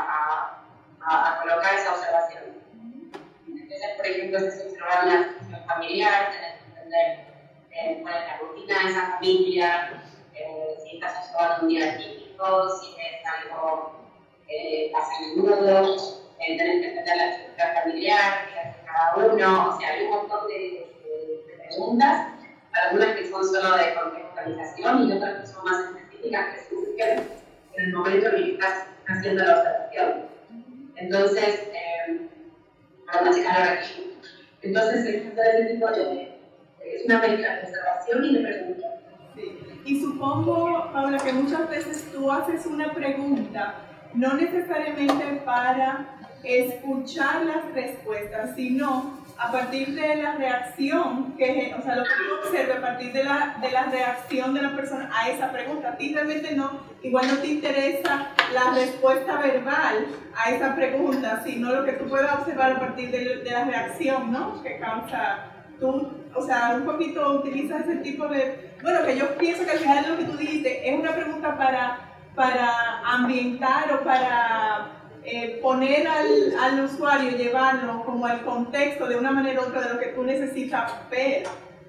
Speaker 2: a, a, a colocar esa observación. Entonces, por ejemplo, si se observa una situación familiar, tenés que entender eh, cuál es la rutina de esa familia, eh, si estás observando un día típico, si es algo que eh, pasa a menudo, eh, tenés que entender la estructura familiar, qué hace cada uno, o sea, hay un montón de, de, de preguntas, algunas que son solo de contextualización y otras que son más específicas que surgen en el momento en el que estás haciendo la observación. Entonces, eh, perdón, chica, ahora aquí. Entonces, es todo ese tipo de, es una mezcla de observación y de preguntas.
Speaker 1: Sí. Y supongo, Paula, que muchas veces tú haces una pregunta, no necesariamente para escuchar las respuestas, sino a partir de la reacción, que, o sea, lo que tú observas a partir de la, de la reacción de la persona a esa pregunta. A ti realmente no, igual no te interesa la respuesta verbal a esa pregunta, sino lo que tú puedas observar a partir de, de la reacción, ¿no?, que causa tú, o sea, un poquito utilizas ese tipo de, bueno, que yo pienso que al final de lo que tú dijiste es una pregunta para, para ambientar o para Eh, poner al, al usuario, llevarlo como al contexto de una manera u otra de lo que tú necesitas ver.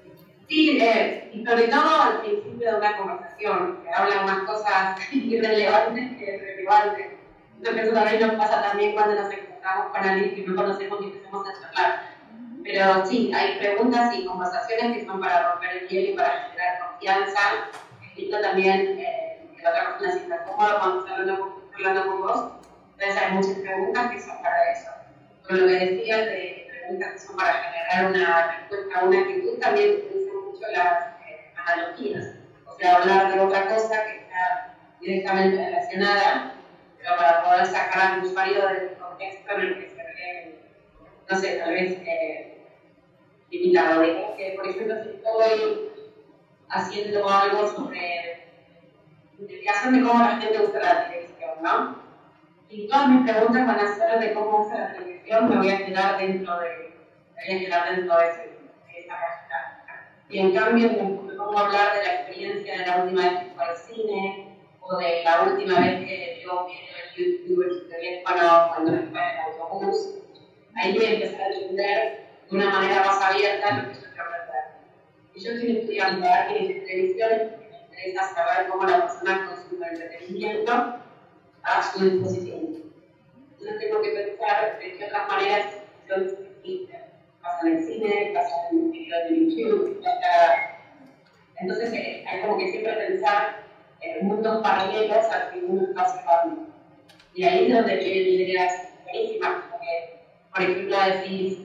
Speaker 2: Sí, eh, y sobre todo al principio de una conversación, que hablan más cosas irrelevantes que relevantes. Creo que eso también nos pasa también cuando nos encontramos con alguien que no conocemos y empezamos a charlar. Pero sí, hay preguntas y conversaciones que son para romper el hielo y para generar confianza. Es lindo también eh, que la otra persona se sienta cómoda cuando está hablando, hablando con vos. Entonces hay muchas preguntas que son para eso. Pero lo que decías de preguntas que son para generar una respuesta a una actitud, también utilizan mucho las eh, analogías. O sea, hablar de otra cosa que está directamente relacionada, pero para poder sacar al usuario del contexto en el que se ve, no sé, tal vez eh, limitado. Digamos que, por ejemplo, si estoy haciendo algo sobre investigación de cómo la gente usa la televisión, ¿no? Y todas mis preguntas van a ser de cómo usa la televisión, me voy a quedar dentro de, me voy a quedar dentro de, ese, de esa cajita. Y en cambio, me pongo a hablar de la experiencia de la última vez que fue al cine, o de la última vez que yo vi en YouTube el teléfono cuando me fue en el autobús, ahí voy a empezar a entender de una manera más abierta lo que yo quiero aprender. Y yo estoy estudiando arte y televisión, me interesa saber cómo la persona consume el entretenimiento a su disposición. Entonces tengo que pensar de qué otras maneras existen. Pasa en el cine, pasa en videos de YouTube, pasa... Entonces eh, hay como que siempre pensar en mundos paralelos al que uno está observando. Y ahí es donde vienen ideas buenísimas, porque, por ejemplo, decís,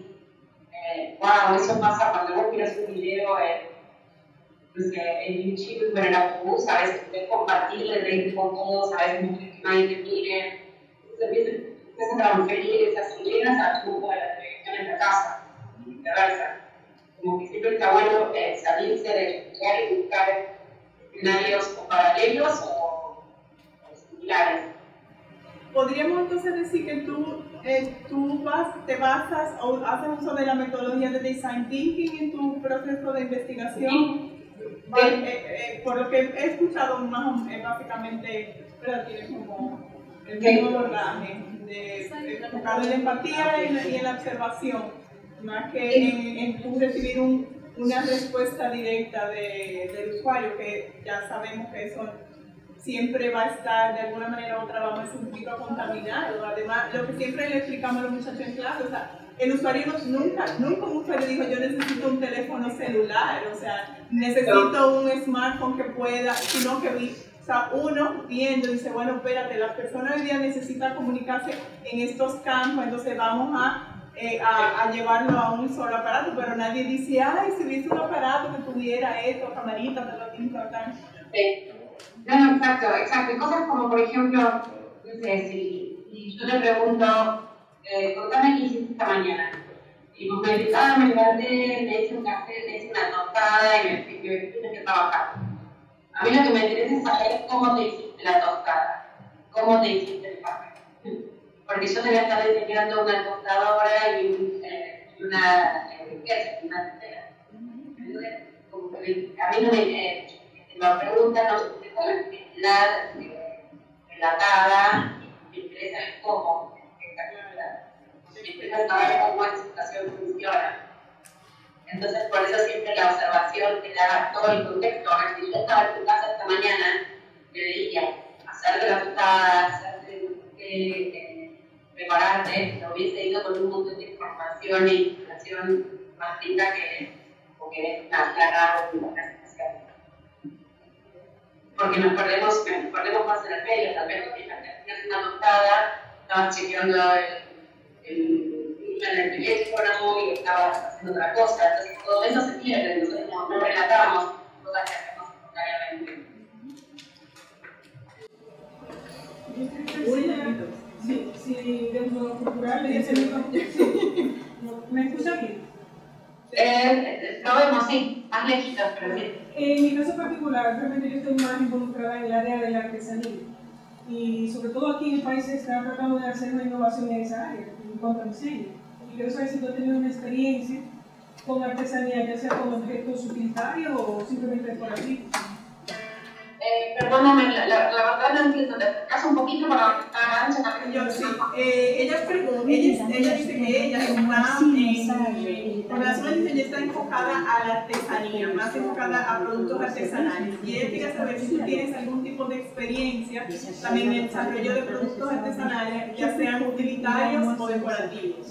Speaker 2: eh, wow, eso pasa cuando vos miras un video en, no sé, en YouTube, pero en el autobús, a veces puedes compartirle, reír con todos, a veces no quieres que nadie te mire. Entonces empiezas a transferir esas ideas al mundo de la televisión en la casa, y viceversa. Como que siempre está bueno eh, salirse de estudiar y buscar escenarios o paralelos o, o similares.
Speaker 1: Podríamos entonces decir que tú, eh, tú vas, te basas o haces uso de la metodología de Design Thinking en tu proceso de investigación.
Speaker 2: Sí.
Speaker 1: Sí. Eh, eh, por lo que he escuchado, más eh, básicamente, pero tiene como el mismo abordaje de enfocado en la empatía y, y en la observación, más que en, en tú recibir un, una respuesta directa de, del usuario, que ya sabemos que eso siempre va a estar de alguna manera u otra, vamos a decir, un poquito contaminado. Además, lo que siempre le explicamos a los muchachos en clase, o sea, el usuario no, nunca, nunca un usuario dijo yo necesito un teléfono celular, o sea, necesito un smartphone que pueda, sino que vi, o sea, uno viendo dice, bueno, espérate, la persona hoy día necesita comunicarse en estos campos, entonces vamos a, eh, a, a llevarlo a un solo aparato, pero nadie dice, ay, si hubiese un aparato que tuviera esto, camarita, tal, tal, tal.
Speaker 2: Sí. No, no, exacto, exacto. Y cosas como, por ejemplo, no sé, si, si yo le pregunto, eh, contame qué hiciste esta mañana. Y pues me gritaba, me levanté, me hice un café, me hice una tostada y me fui que trabajar. A mí lo que me interesa es saber cómo te hiciste la tostada, cómo te hiciste el café. Porque yo te voy a estar diseñando una tostadora y eh, una eh, queso, una tetera. Como que a mí no me, eh, me preguntan, no sé si está la necesidad relatada, me interesa el cómo. Me interesa saber cómo esa situación funciona. Entonces, por eso siempre la observación te da todo el contexto. Si yo estaba en tu casa esta mañana, te diría, hacerte la tostada, hacerte, eh, eh, prepararte, lo hubiese ido con un montón de información e información más rica que, que es una clara documentación. Porque nos perdemos, nos perdemos más en el medio, tal vez porque hacías una tostada, estabas chequeando el el en el teléfono y estabas haciendo otra cosa, entonces todo eso se pierde, nosotros no, no relatamos cosas que hacemos espontáneamente.
Speaker 6: Sí, sí, dentro de lo cultural ella se ¿me escucha bien?
Speaker 2: Eh, lo vemos, sí, más lejitos, pero sí.
Speaker 6: En mi caso particular, realmente yo estoy más involucrada en el área de la artesanía y sobre todo aquí en el país se está tratando de hacer una innovación en esa área, en cuanto al diseño. Y quiero saber si tú has tenido una experiencia con artesanía, ya sea con objetos utilitarios o simplemente decorativos.
Speaker 2: Eh, perdóname, la, la, la verdad no entiendo, te acercas un poquito para que está ancha también.
Speaker 1: Yo sí, eh, ella, ella, ella dice que ella está en, con relación al diseño está enfocada a la artesanía, más enfocada a productos artesanales. Y ella quiere saber si tú tienes algún tipo de experiencia también en el desarrollo de productos artesanales, ya sean utilitarios o decorativos.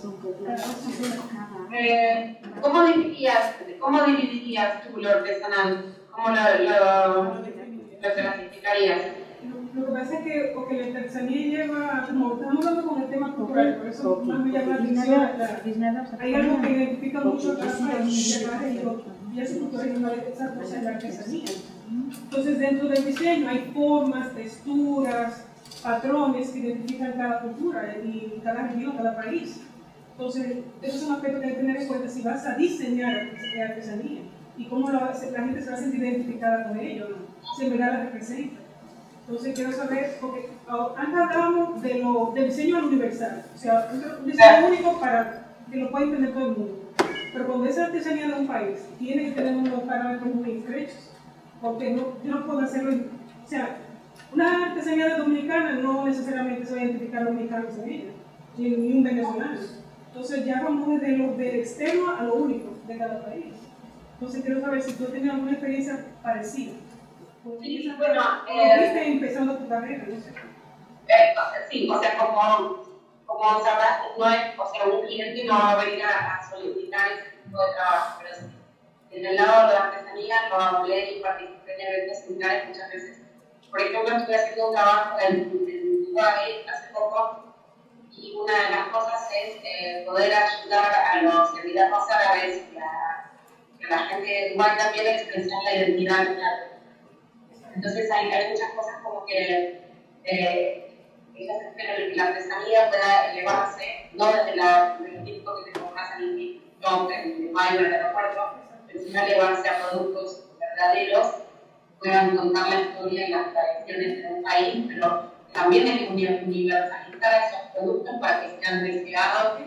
Speaker 2: Eh, ¿cómo, dividirías, ¿Cómo dividirías tú lo artesanal? ¿Cómo lo, lo, lo clasificarías?
Speaker 6: Lo que pasa es que, porque la artesanía lleva, como estamos hablando con el tema cultural, por eso más me llama la atención. Hay algo que identifica mucho a cada país, y cada región, y es cultura regional, esa cosa es la artesanía. Entonces, dentro del diseño hay formas, texturas, patrones que identifican cada cultura y cada región, cada país. Entonces, eso es un aspecto que hay que tener en cuenta si vas a diseñar artesanía y cómo la, la gente se va a sentir identificada con ello, ¿no? Si en verdad la representa. Entonces, quiero saber, porque antes hablábamos de lo, del diseño universal, o sea, un diseño único para que lo pueda entender todo el mundo. Pero cuando es artesanía de un país, tiene que tener unos parámetros muy estrechos, porque no, yo no puedo hacerlo, o sea, una artesanía dominicana no necesariamente se va a identificar dominicanos en ella, ni, ni un venezolano. Entonces ya vamos desde lo del externo a lo único de cada país. Entonces quiero saber si tú has tenido alguna experiencia parecida.
Speaker 2: Sí, bueno,
Speaker 6: eh, ¿viste empezando tu carrera? No sé.
Speaker 2: Eh, sí, o sea, como, como sabrás, no es, o sea, un cliente no va a venir a, a solicitar ese tipo de trabajo, pero sí. En el lado de la artesanía lo hablé y participé en eventos similares muchas veces. Por ejemplo, estuve haciendo un trabajo en, en Uruguay hace poco y una de las cosas es eh, poder ayudar a los emiratos árabes y a, a la gente de Uruguay también a expresar la identidad árabe. Entonces hay, hay muchas cosas como que eh, ellas esperan que la artesanía pueda elevarse, no desde la, el típico que te compras en el TikTok, en el baile, en el aeropuerto, pero sino elevarse a productos verdaderos, puedan contar la historia y las tradiciones de un país, pero también es universalizar esos productos para que sean deseados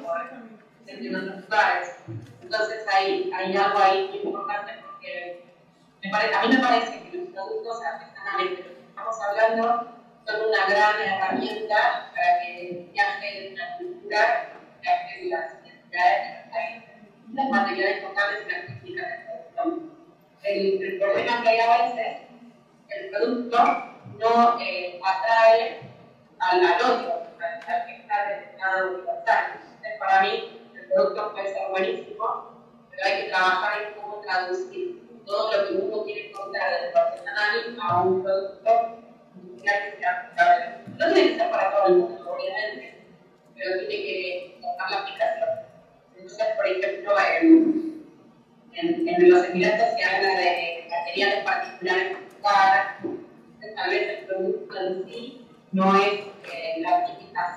Speaker 2: en otros lugares. Entonces hay, hay algo ahí muy importante porque me parece, a mí me parece que los productos artesanales de los que estamos hablando son una gran herramienta para que viaje una cultura, viaje las identidades de los países, las materiales locales y las técnicas de producción. El, el problema que hay a veces es que el producto no eh, atrae al, al otro, al que está destinado universal. Entonces, para mí, el producto puede ser buenísimo, pero hay que trabajar en cómo traducir todo lo que uno quiere contar desde lo artesanal a un producto industrial que sea aplicable. No tiene que ser para todo el mundo, obviamente, pero tiene que tocar la aplicación. Entonces, por ejemplo, en, en, en los Emiratos se habla de materiales particulares para tal vez el producto en sí no es eh, la típica cita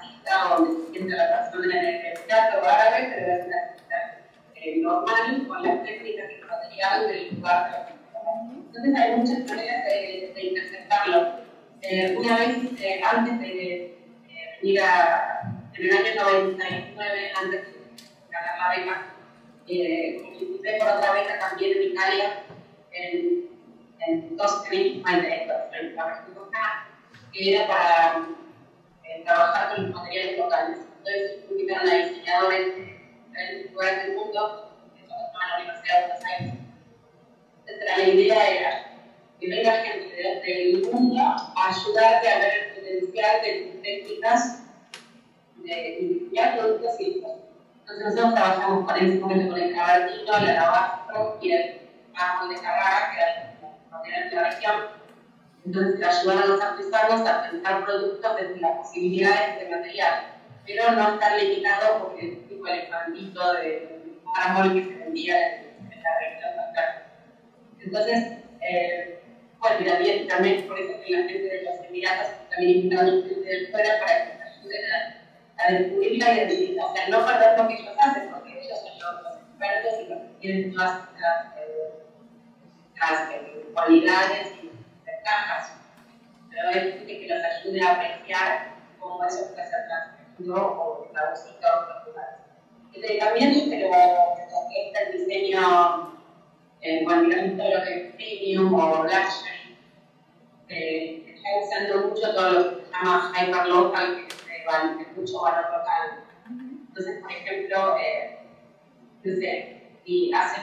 Speaker 2: actividad donde se sienta la persona en el teatro árabe, pero es una actividad eh, normal con las técnicas y el material del lugar de la actividad. Entonces hay muchas maneras de, de interpretarlo. Eh, una vez, eh, antes de eh, venir a, en el año noventa y nueve, antes de ganar la beca, eh, participé por otra beca también en Italia, en, en Toscana, en Toscana, que era para eh, trabajar con los materiales locales. Entonces, invitaron a diseñadores de diferentes lugares del mundo, que estaban en la Universidad de Buenos Aires. Entonces, la idea era que venga gente del mundo a ayudarte a ver el potencial de tus técnicas de diseñar productos cívicos. Entonces, nosotros trabajamos con, en ese momento con el cabertino, el alabastro y el mármol de Carrara, que era el material de la región. Entonces, ayudar a los artesanos a pensar productos desde las posibilidades de material, pero no estar limitado por el tipo elefantito de mármol que se vendía en, en la región local. Entonces, eh, bueno, y también, también por eso que la gente de los Emiratos también invitaron a gente de fuera para que nos ayuden a, a descubrir la identidad, o sea, no perder lo que ellos hacen, porque ellos son los expertos y los que tienen todas las, eh, las eh, cualidades y ventajas, pero hay gente que los ayude a apreciar cómo eso puede ser transmitido o traducido a otros lugares. Y también pero, lo que es el diseño, eh, bueno, digamos todo lo que es premium o luxury, eh, está usando mucho todo lo que se llama hyperlocal, que es de mucho valor local. Entonces, por ejemplo, eh, no sé, si hace,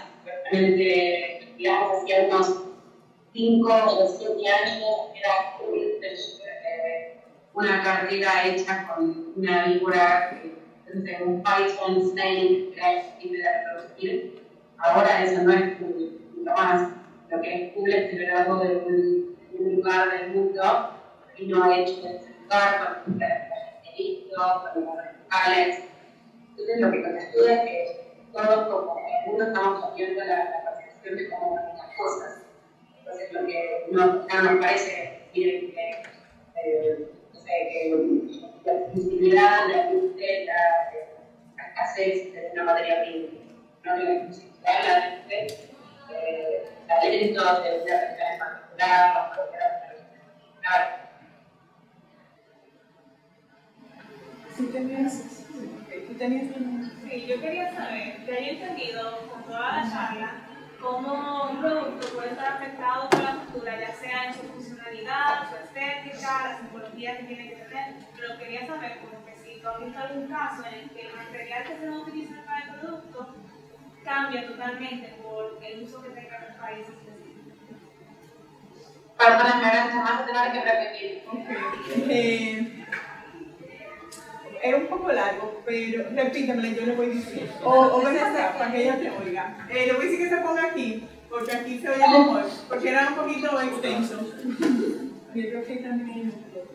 Speaker 2: digamos, hacía unos cinco o siete años era eh, una cartera hecha con una víbora, entonces un python snake que era difícil de reproducir. Ahora eso no es lo más, lo que es Google es generado de un, de un lugar del mundo y no ha hecho de ese lugar con un característico, con los locales. Entonces lo que nos ayuda es que todos como el mundo estamos viendo la, la percepción de cómo van las cosas. Entonces, lo que no, no nos parece bien que, eh, no sé, que la accesibilidad, la industria, la, la escasez de una materia prima, no que la accesibilidad, la industria, eh, talentos de una región en particular, los productores de una región en particular.
Speaker 1: Sí, tenías. ¿Tú tenías un...
Speaker 5: Sí, yo quería saber, te haya entendido con toda la charla, cómo un producto puede estar afectado por la cultura, ya sea en su funcionalidad, su estética, la simbología que tiene que tener, pero quería saber como que si tú has visto algún caso en el que el material que se va a utilizar para el producto cambia totalmente por el uso que tenga en el país específico.
Speaker 2: Para una aclaración más, tener que repetir.
Speaker 1: Okay. Eh, es un poco largo, pero repítemelo, yo le voy diciendo. O, o ven acá para que ella te oiga. Eh, le voy a decir que se ponga aquí, porque aquí se oye mejor, porque era un poquito extenso. Yo creo que también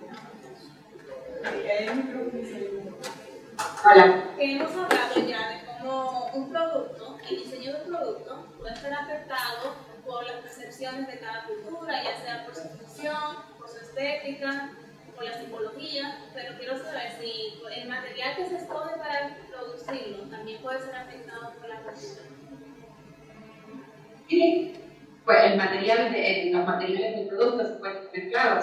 Speaker 1: hay un micrófono.
Speaker 2: Hola.
Speaker 5: Hemos hablado ya de cómo un producto, el diseño de un producto, puede ser afectado por las percepciones de cada cultura, ya sea por su función, por su estética, por la simbología, pero quiero saber si el material que se escoge para producirlo también puede ser afectado por la cultura.
Speaker 2: Sí, pues el material de, los materiales del producto se pueden mezclados.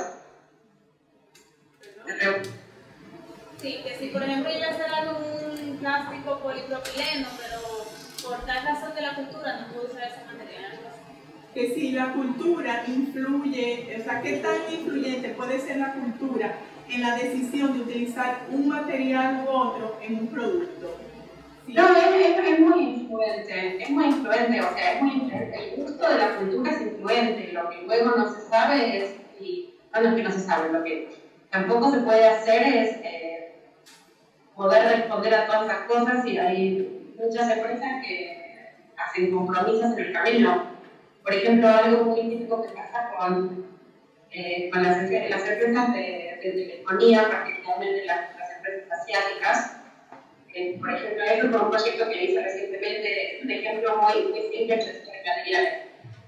Speaker 5: Sí, que si por ejemplo yo usara un plástico polipropileno, pero por tal razón de la cultura no puedo usar ese material.
Speaker 1: Que si la cultura influye, o sea, ¿qué tan influyente puede ser la cultura en la decisión de utilizar un material u otro en un producto? ¿Sí?
Speaker 2: No, es, es, es muy influente, es muy influente, o sea, es muy influente. El gusto de la cultura es influente, lo que luego no se sabe es, y, no, no es que no se sabe, lo que tampoco se puede hacer es eh, poder responder a todas esas cosas y hay muchas empresas que hacen compromisos en el camino. Por ejemplo, algo muy típico que pasa con, eh, con las, las empresas de, de telefonía, particularmente las, las empresas asiáticas. Eh, por ejemplo, eso fue un proyecto que hice recientemente, un ejemplo muy, muy simple de materiales.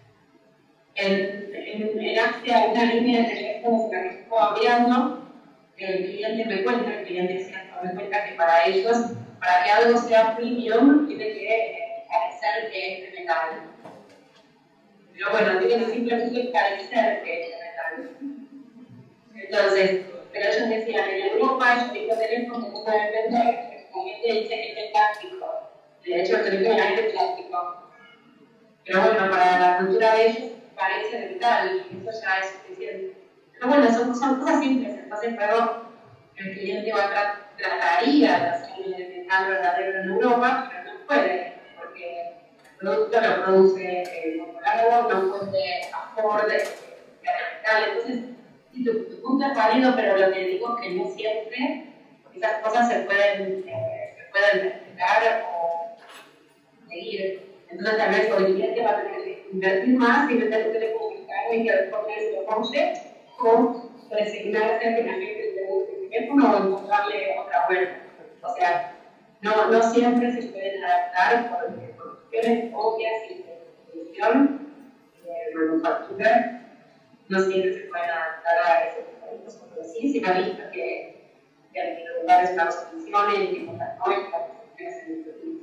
Speaker 2: En, en, en Asia, una línea de teléfono se la que estuvo abriendo, el cliente me cuenta, el cliente externo me cuenta que para ellos, para que algo sea premium, tiene que parecer que es de metal. Pero bueno, tiene que simplemente parecer que es de metal. Entonces, pero ellos decían, en Europa, yo tengo teléfono que no pueden vender, el cliente dice que es de plástico. De hecho, el teléfono es de plástico. Pero bueno, para la cultura de ellos parece de metal, y eso ya es suficiente. Pero bueno, son, son cosas simples, entonces luego el cliente va a tra trataría de hacer el metal verdadero en Europa, pero no puede, porque el producto lo produce el homólogo, no puede afford de metal. Entonces, sí, tu, tu punto es válido, pero lo que digo es que no siempre esas cosas se pueden, eh, se pueden explicar o seguir. Entonces, tal vez el cliente va a tener que invertir más y meter un teléfono mexicano y que ponerse lo coche o resignarse a que la gente le guste el teléfono o encontrarle otra vuelta. O sea, no, no siempre se pueden adaptar por, por cuestiones obvias y de producción, de manufactura, no siempre se pueden adaptar a ese tipo de cosas. Pero sí, sí me ha visto que, que en los lugares las funcionen y que con las noches las funciones en el producto.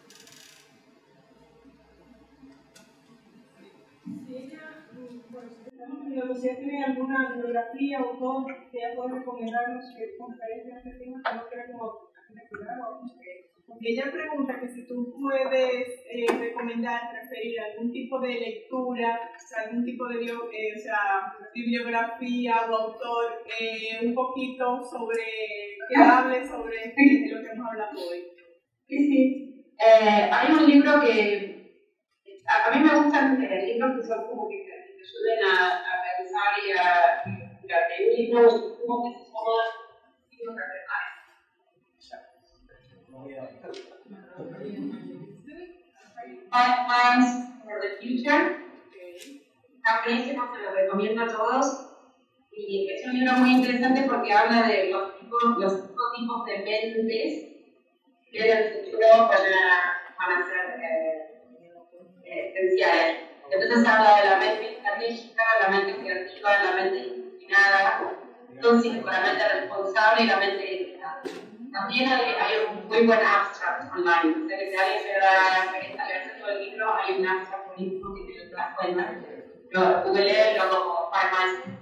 Speaker 6: Si ella, bueno, si tenemos en la si tiene alguna bibliografía o todo que ella puede recomendarnos que conferencia en este tema, que no queremos recordar o
Speaker 1: porque ella pregunta que si tú puedes eh, recomendar, referir algún tipo de lectura, o sea, algún tipo de bio, eh, o sea, bibliografía o autor, eh, un poquito sobre, que hable sobre de lo que hemos hablado hoy.
Speaker 2: Sí, sí. Eh, hay un libro que a, a mí me gustan eh, libros que son como que te ayuden a, a pensar y a investigarte. Hay un libro como que se llama Signos Reflejantes. Five Plans for the Future. Está buenísimo, se lo recomiendo a todos. Y es un libro muy interesante porque habla de los tipos, los tipos de mentes que en el futuro van a, van a ser eh, eh, esenciales. Entonces habla de la mente estratégica, la mente creativa, la mente disciplinada, entonces con la mente responsable y la mente ética. También hay, hay un muy buen abstract online. O sea, que si alguien se da pereza leerse todo el libro, hay un abstract buenísimo que te lo das cuenta. Lo googleé, lo como Five Minds.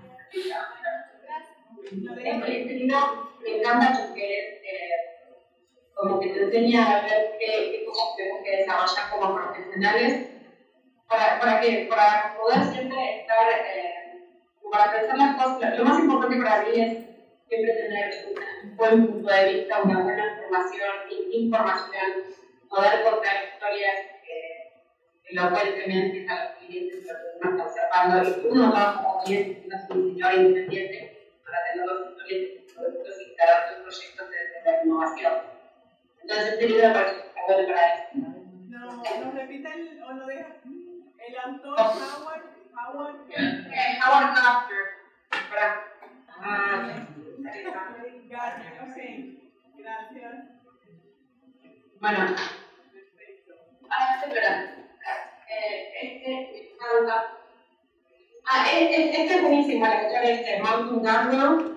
Speaker 2: Este, este libro me encanta porque es eh, como que te enseña a ver qué, qué cosas tenemos que desarrollar como profesionales para, para, que, para poder siempre estar, eh, para pensar las cosas. Lo más importante para mí es siempre tener un buen punto de vista, una buena información, información, poder contar historias que elocuentemente a los clientes lo que uno está observando. Y uno va como cliente, uno es un diseñador independiente para tener los historias, productos y crear tus proyectos de la innovación. Entonces, este libro me parece que está bueno para eso.
Speaker 1: No, nos repite el, o no deja, el autor Howard, Howard,
Speaker 2: eh, Howard Gardner. Para, ah,
Speaker 1: Gardner, ok, gracias.
Speaker 2: bueno, ah, espera, eh, este, ah, este, este es buenísimo, el autor este, Malcolm Gladwell.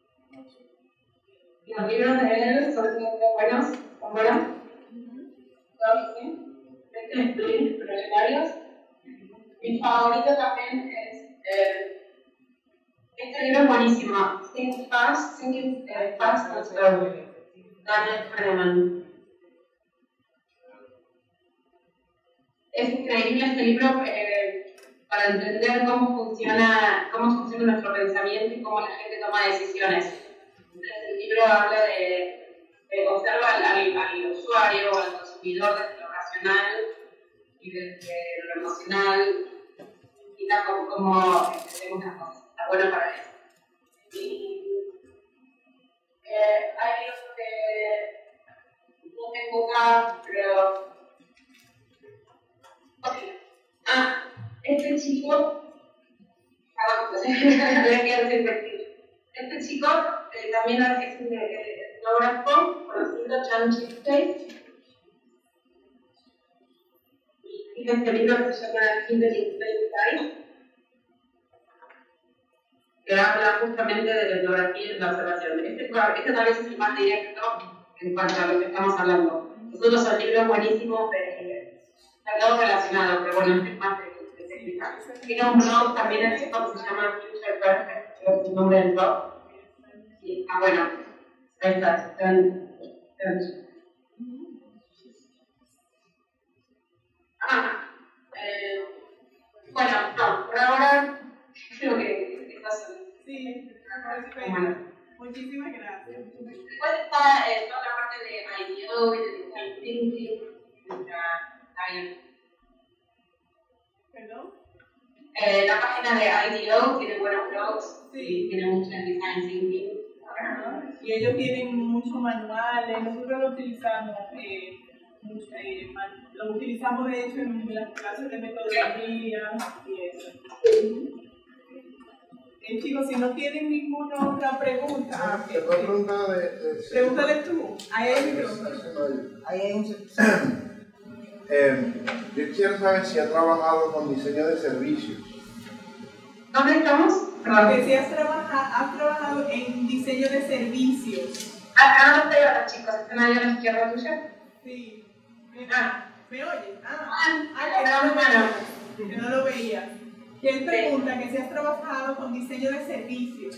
Speaker 2: Los libros de él son muy buenos, son buenos. Todos, ¿sí? Este es Extraordinarios. Mi favorito también es eh, este libro es buenísimo. Think Fast, Think uh, Fast and Slow. Daniel Kahneman. Es increíble este libro eh, para entender cómo funciona, cómo funciona nuestro pensamiento y cómo la gente toma decisiones. Entonces, el libro habla de, de observa al, al, al usuario o al consumidor desde lo racional y desde lo emocional y da como, como entendemos las cosas. Está bueno para eso. Y eh, hay otro que no tengo acá, pero okay. Ah, este chico, ah, pues, este chico eh, también es un etnógrafo conocido, Chan Chiste, y este libro que se llama Kindle Play. que habla justamente de la etnografía y de la observación. Este, este tal vez es el más directo en cuanto a lo que estamos hablando. Los otros son libros buenísimos, de, todos relacionados, pero bueno, este es más de, de técnica. Tiene un blog también, es esto que se llama Future Perfect, creo que es el nombre del blog. Sí, ah, bueno, ahí está. Están, están. Ah, eh, bueno, no, por ahora creo que estas son.
Speaker 1: Sí, perfecto.
Speaker 2: Bueno.
Speaker 1: Muchísimas gracias.
Speaker 2: Después está eh, toda la parte de I D O y de Design Thinking. Está bien.
Speaker 1: ¿Perdón?
Speaker 2: Eh, la página de I D O tiene buenos blogs,
Speaker 1: Sí.
Speaker 2: tiene mucho en Design Thinking.
Speaker 1: Y ellos tienen muchos manuales, nosotros lo utilizamos, eh, mucho, eh, man, lo utilizamos de hecho en las clases de metodología y eso. Eh, chicos, si no tienen ninguna otra pregunta, ah,
Speaker 3: Te puedo preguntar de, de,
Speaker 1: pregúntale tú. Ahí hay micrófono.
Speaker 7: Ahí hay un
Speaker 3: eh, yo quiero saber si ha trabajado con diseño de servicios.
Speaker 2: ¿Dónde estamos? Perdón.
Speaker 1: Que si has trabajado, has trabajado en diseño de servicios.
Speaker 2: Ah, ahora no te veo, chicos. ¿Están ahí a la izquierda tuya?
Speaker 1: Sí. ¿Me,
Speaker 2: Ah.
Speaker 1: ¿me oyes? Ah,
Speaker 2: Ah,
Speaker 1: ah, que no lo
Speaker 2: bueno.
Speaker 1: veía. Que no lo veía. ¿Quién pregunta que si has trabajado con diseño de servicios?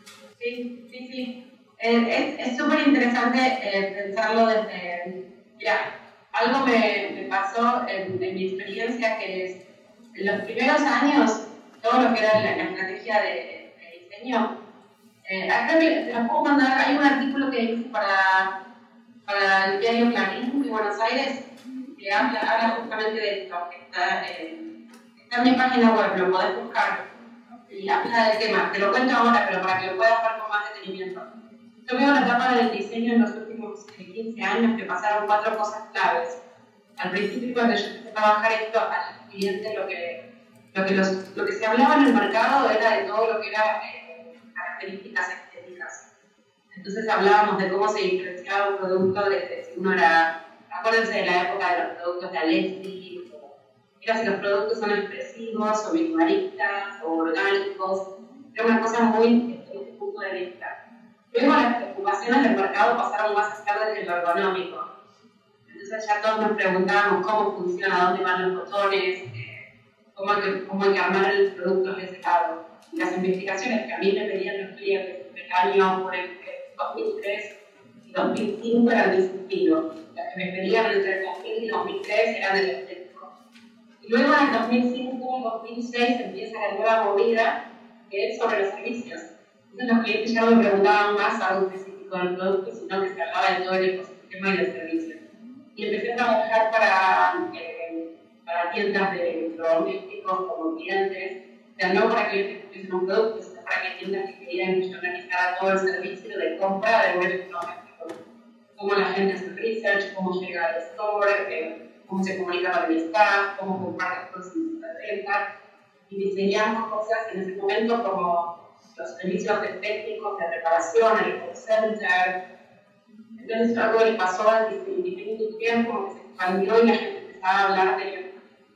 Speaker 2: Sí, sí, sí. Eh, es súper interesante eh, pensarlo desde... Mira, algo me, me pasó en, en mi experiencia que es, en los primeros años, todo lo que era la, la estrategia de, de diseño, eh, acá te, te lo puedo mandar, hay un artículo que hice para, para el diario Clarín de Buenos Aires, que habla, habla justamente de esto, que está, eh, está en mi página web, lo podés buscar, y habla del tema. Te lo cuento ahora, pero para que lo puedas ver con más detenimiento. Yo veo la etapa del diseño en los últimos quince años que pasaron cuatro cosas claves. Al principio, cuando yo empecé a trabajar esto, a los clientes lo que, lo que, los, lo que se hablaba en el mercado era de todo lo que era eh, características estéticas. Entonces hablábamos de cómo se diferenciaba un producto desde si uno era, acuérdense de la época de los productos de Alexis, mira si los productos son expresivos o minimalistas o orgánicos, era una cosa muy desde este punto de vista. Luego las preocupaciones del mercado pasaron más a estar desde lo ergonómico. Entonces ya todos nos preguntábamos cómo funciona, dónde van los botones, eh, cómo, hay que, cómo hay que armar el producto de ese lado. Y las investigaciones que a mí me pedían los clientes en el año, por ejemplo, dos mil tres y dos mil cinco eran de ese estilo. Las que me pedían entre dos mil y dos mil tres eran del estético. Y luego en el dos mil cinco y dos mil seis empieza la nueva movida que es sobre los servicios. Entonces los clientes ya no me preguntaban más algo específico del producto, sino que se hablaba de todo el ecosistema y del servicio. Y empecé a trabajar para, eh, para tiendas de electrodomésticos como clientes, o sea, no para clientes que tuviesen un producto, sino para que tiendas que querían que yo organizara todo el servicio de compra de un electrodoméstico. Cómo la gente hace research, cómo llega al store, eh, cómo se comunica con el staff, cómo comprar las cosas en la venta. Y diseñamos cosas en ese momento como los servicios técnicos de reparación, el call center. Entonces algo le pasó al diseño industrial, como que se expandió y la gente empezaba a hablar de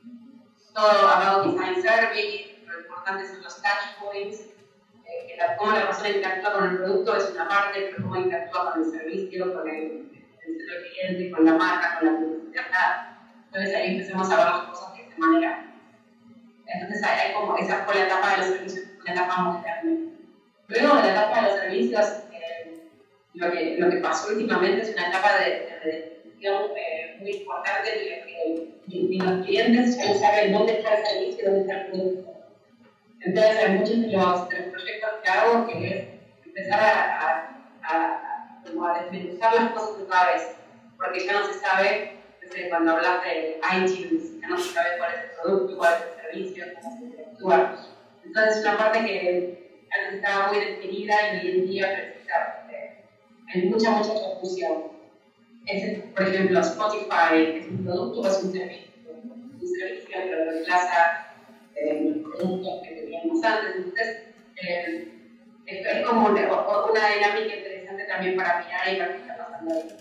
Speaker 2: todo, about design service, lo importante son los touch points, eh, que la, cómo la persona interactúa con el producto es una parte, pero cómo interactúa con el servicio, con el, el centro de cliente, con la marca, con la publicidad. Entonces ahí empezamos a ver las cosas de esta manera. Entonces hay, hay como, esa fue la etapa de los servicios, una etapa muy grande. Luego de la etapa de los servicios, eh, lo, que, lo que pasó últimamente es una etapa de, de redefinición eh, muy importante en la que ni los clientes ya no saben dónde está el servicio y dónde está el producto. Entonces hay muchos de los, de los proyectos que hago que es empezar a, a, a, como a desmenuzar las cosas de cada vez, porque ya no se sabe, desde cuando hablas de iTunes, ya no se sabe cuál es el producto, cuál es el servicio, cómo se interactúa. Entonces es una parte que antes estaba muy definida y hoy en día necesita, eh, hay mucha, mucha confusión. Es, por ejemplo, Spotify es un producto o es un servicio. Un servicio que lo reemplaza eh, los productos que teníamos antes. Entonces, eh, esto es como una, una dinámica interesante también para mirar y ver qué está pasando ahí.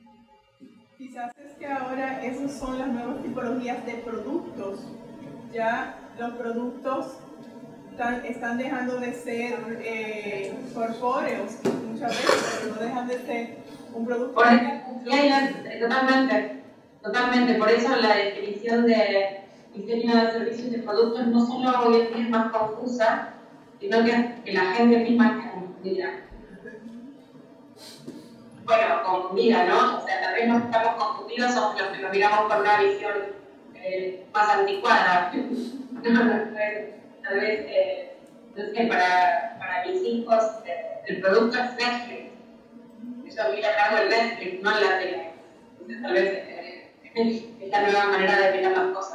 Speaker 1: Quizás es que ahora esas son las nuevas tipologías de productos. Ya los productos están, están dejando de ser eh, corpóreos muchas veces, pero no dejan de ser un producto.
Speaker 2: Por eso, totalmente, totalmente. Por eso la definición de diseño de servicios y de productos no solo hoy en día es más confusa, sino que, que la gente misma está confundida. Bueno, confundida, ¿no? O sea, tal vez no estamos confundidos, somos los que nos miramos con una visión eh, más anticuada. Tal vez, eh, no sé, para, para mis hijos, eh, el producto es Netflix. Ellos miran algo en Netflix, no en la tele. Entonces, tal vez eh, es la nueva manera de mirar las cosas.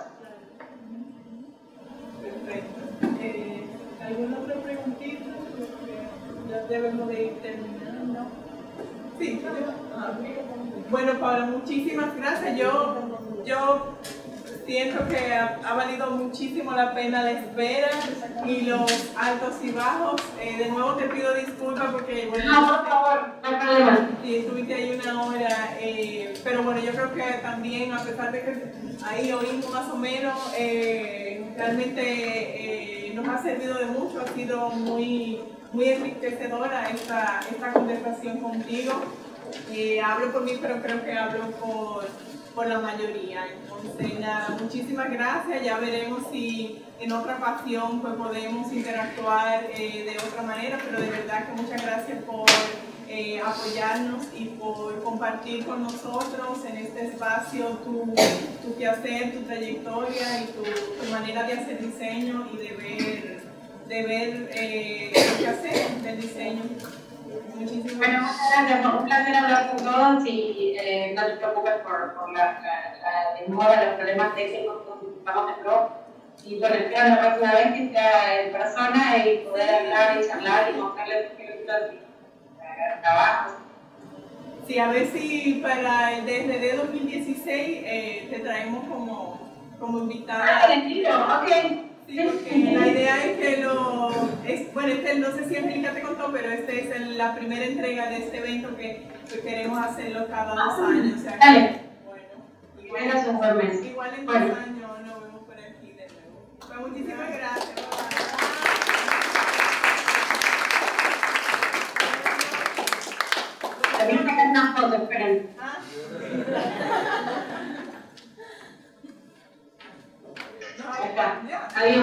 Speaker 1: Perfecto. Eh, ¿Alguna otra preguntita? Porque ya debemos de ir terminando. Sí, yo. Ah, bueno, Paula, muchísimas gracias. Yo, yo siento que ha, ha valido muchísimo la pena la espera y los altos y bajos. Eh, de nuevo te pido disculpas porque, bueno,
Speaker 2: no, por favor, no hay problema.
Speaker 1: Sí, estuviste ahí una hora, eh, pero bueno, yo creo que también, a pesar de que ahí oímos más o menos, eh, realmente eh, nos ha servido de mucho, ha sido muy, muy enriquecedora esta, esta conversación contigo. Eh, hablo por mí, pero creo que hablo por, por la mayoría. Entonces, nada, muchísimas gracias. Ya veremos si en otra ocasión pues, podemos interactuar eh, de otra manera, pero de verdad que muchas gracias por eh, apoyarnos y por compartir con nosotros en este espacio tu, tu quehacer, tu trayectoria y tu, tu manera de hacer diseño y de ver, de ver eh, el quehacer del diseño. Muchísimas
Speaker 2: bueno, muchas gracias. Fue un placer hablar con todos y eh, no te preocupes por, por la, la, la demora, los problemas técnicos que estamos en Pro. Y bueno, espero la próxima vez que sea en persona y poder hablar y charlar y mostrarles qué es trabajo.
Speaker 1: Sí, a ver si para el D S D dos mil dieciséis eh, te traemos como, como invitada.
Speaker 2: Ah, ¿sentido? Ok.
Speaker 1: Sí, porque la idea es que lo... Es, bueno, este, no sé si Angélica te contó, pero este es el, la primera entrega de este evento que, que queremos hacerlo cada dos años. O sea,
Speaker 2: Dale.
Speaker 1: Bueno,
Speaker 2: igual, es un buen mes.
Speaker 1: Igual en
Speaker 2: Bueno.
Speaker 1: dos años nos vemos por aquí de nuevo. Pues muchísimas gracias.
Speaker 2: También me sacar una foto, esperen.
Speaker 1: ¿Ah?
Speaker 2: Ahí está. Adiós.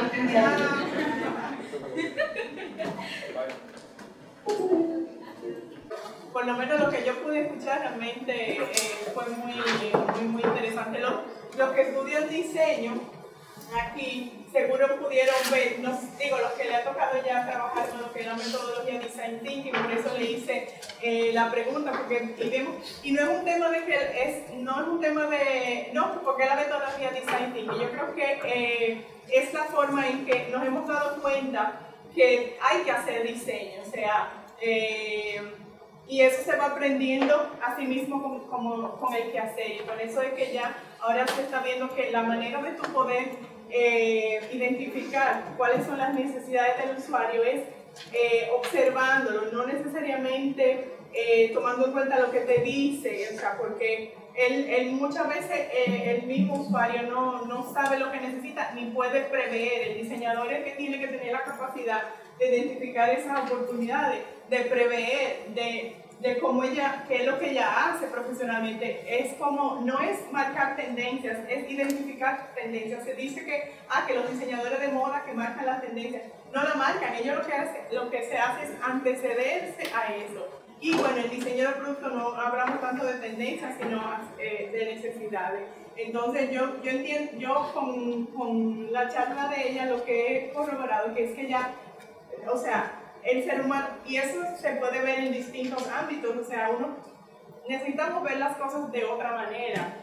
Speaker 1: Por lo menos lo que yo pude escuchar realmente eh, fue muy, muy, muy interesante. Los, los que estudian diseño aquí seguro pudieron ver, no, digo, los que le ha tocado ya trabajar con lo que es la metodología Design Thinking, por eso le hice eh, la pregunta, porque y, vemos, y no es un tema de que es, no es un tema de, no, porque la metodología Design Thinking, yo creo que eh, es la forma en que nos hemos dado cuenta que hay que hacer diseño, o sea, eh, y eso se va aprendiendo a sí mismo como, como, con el quehacer, y por eso es que ya ahora se está viendo que la manera de tu poder eh, identificar cuáles son las necesidades del usuario es eh, observándolo, no necesariamente eh, tomando en cuenta lo que te dice, o sea, porque él, él muchas veces eh, el mismo usuario no, no sabe lo que necesita ni puede prever. El diseñador es el que tiene que tener la capacidad de identificar esas oportunidades, de prever, de, de cómo ella, qué es lo que ella hace profesionalmente. Es como, no es marcar tendencias, es identificar tendencias. Se dice que, ah, que los diseñadores de moda que marcan las tendencias, no la marcan, ellos lo que, hace, lo que se hace es antecederse a eso. Y bueno, el diseño de producto no hablamos tanto de tendencias, sino eh, de necesidades. Entonces yo, yo entiendo, yo con, con la charla de ella lo que he corroborado que es que ella, o sea, el ser humano, y eso se puede ver en distintos ámbitos, o sea, uno necesitamos ver las cosas de otra manera.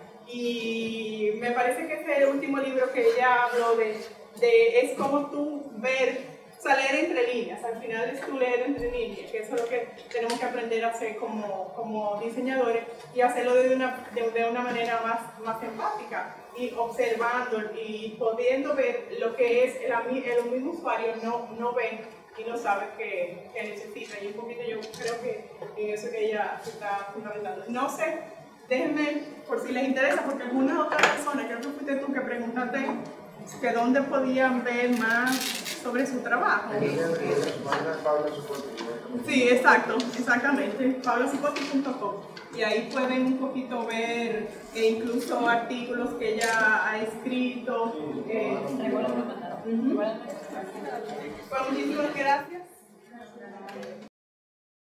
Speaker 1: Y me parece que ese último libro que ella habló de, de es como tú ver, o sea, leer entre líneas, al final es tú leer entre líneas, que eso es lo que tenemos que aprender a hacer como, como diseñadores y hacerlo de una, de, de una manera más, más empática y observando y pudiendo ver lo que es el, el mismo usuario no, no ve y no sabe que, que necesita. Y un poquito yo creo que en eso que ella se está fundamentando. No sé, déjenme, por si les interesa, porque alguna otra persona, creo que fuiste tú que preguntaste que dónde podían ver más sobre su trabajo.
Speaker 3: Su página es Paula Cipotti.
Speaker 1: Sí, exacto, exactamente, paula cipotti punto com. Y ahí pueden un poquito ver e incluso artículos que ella ha escrito. Eh, uh-huh. Pues muchísimas gracias.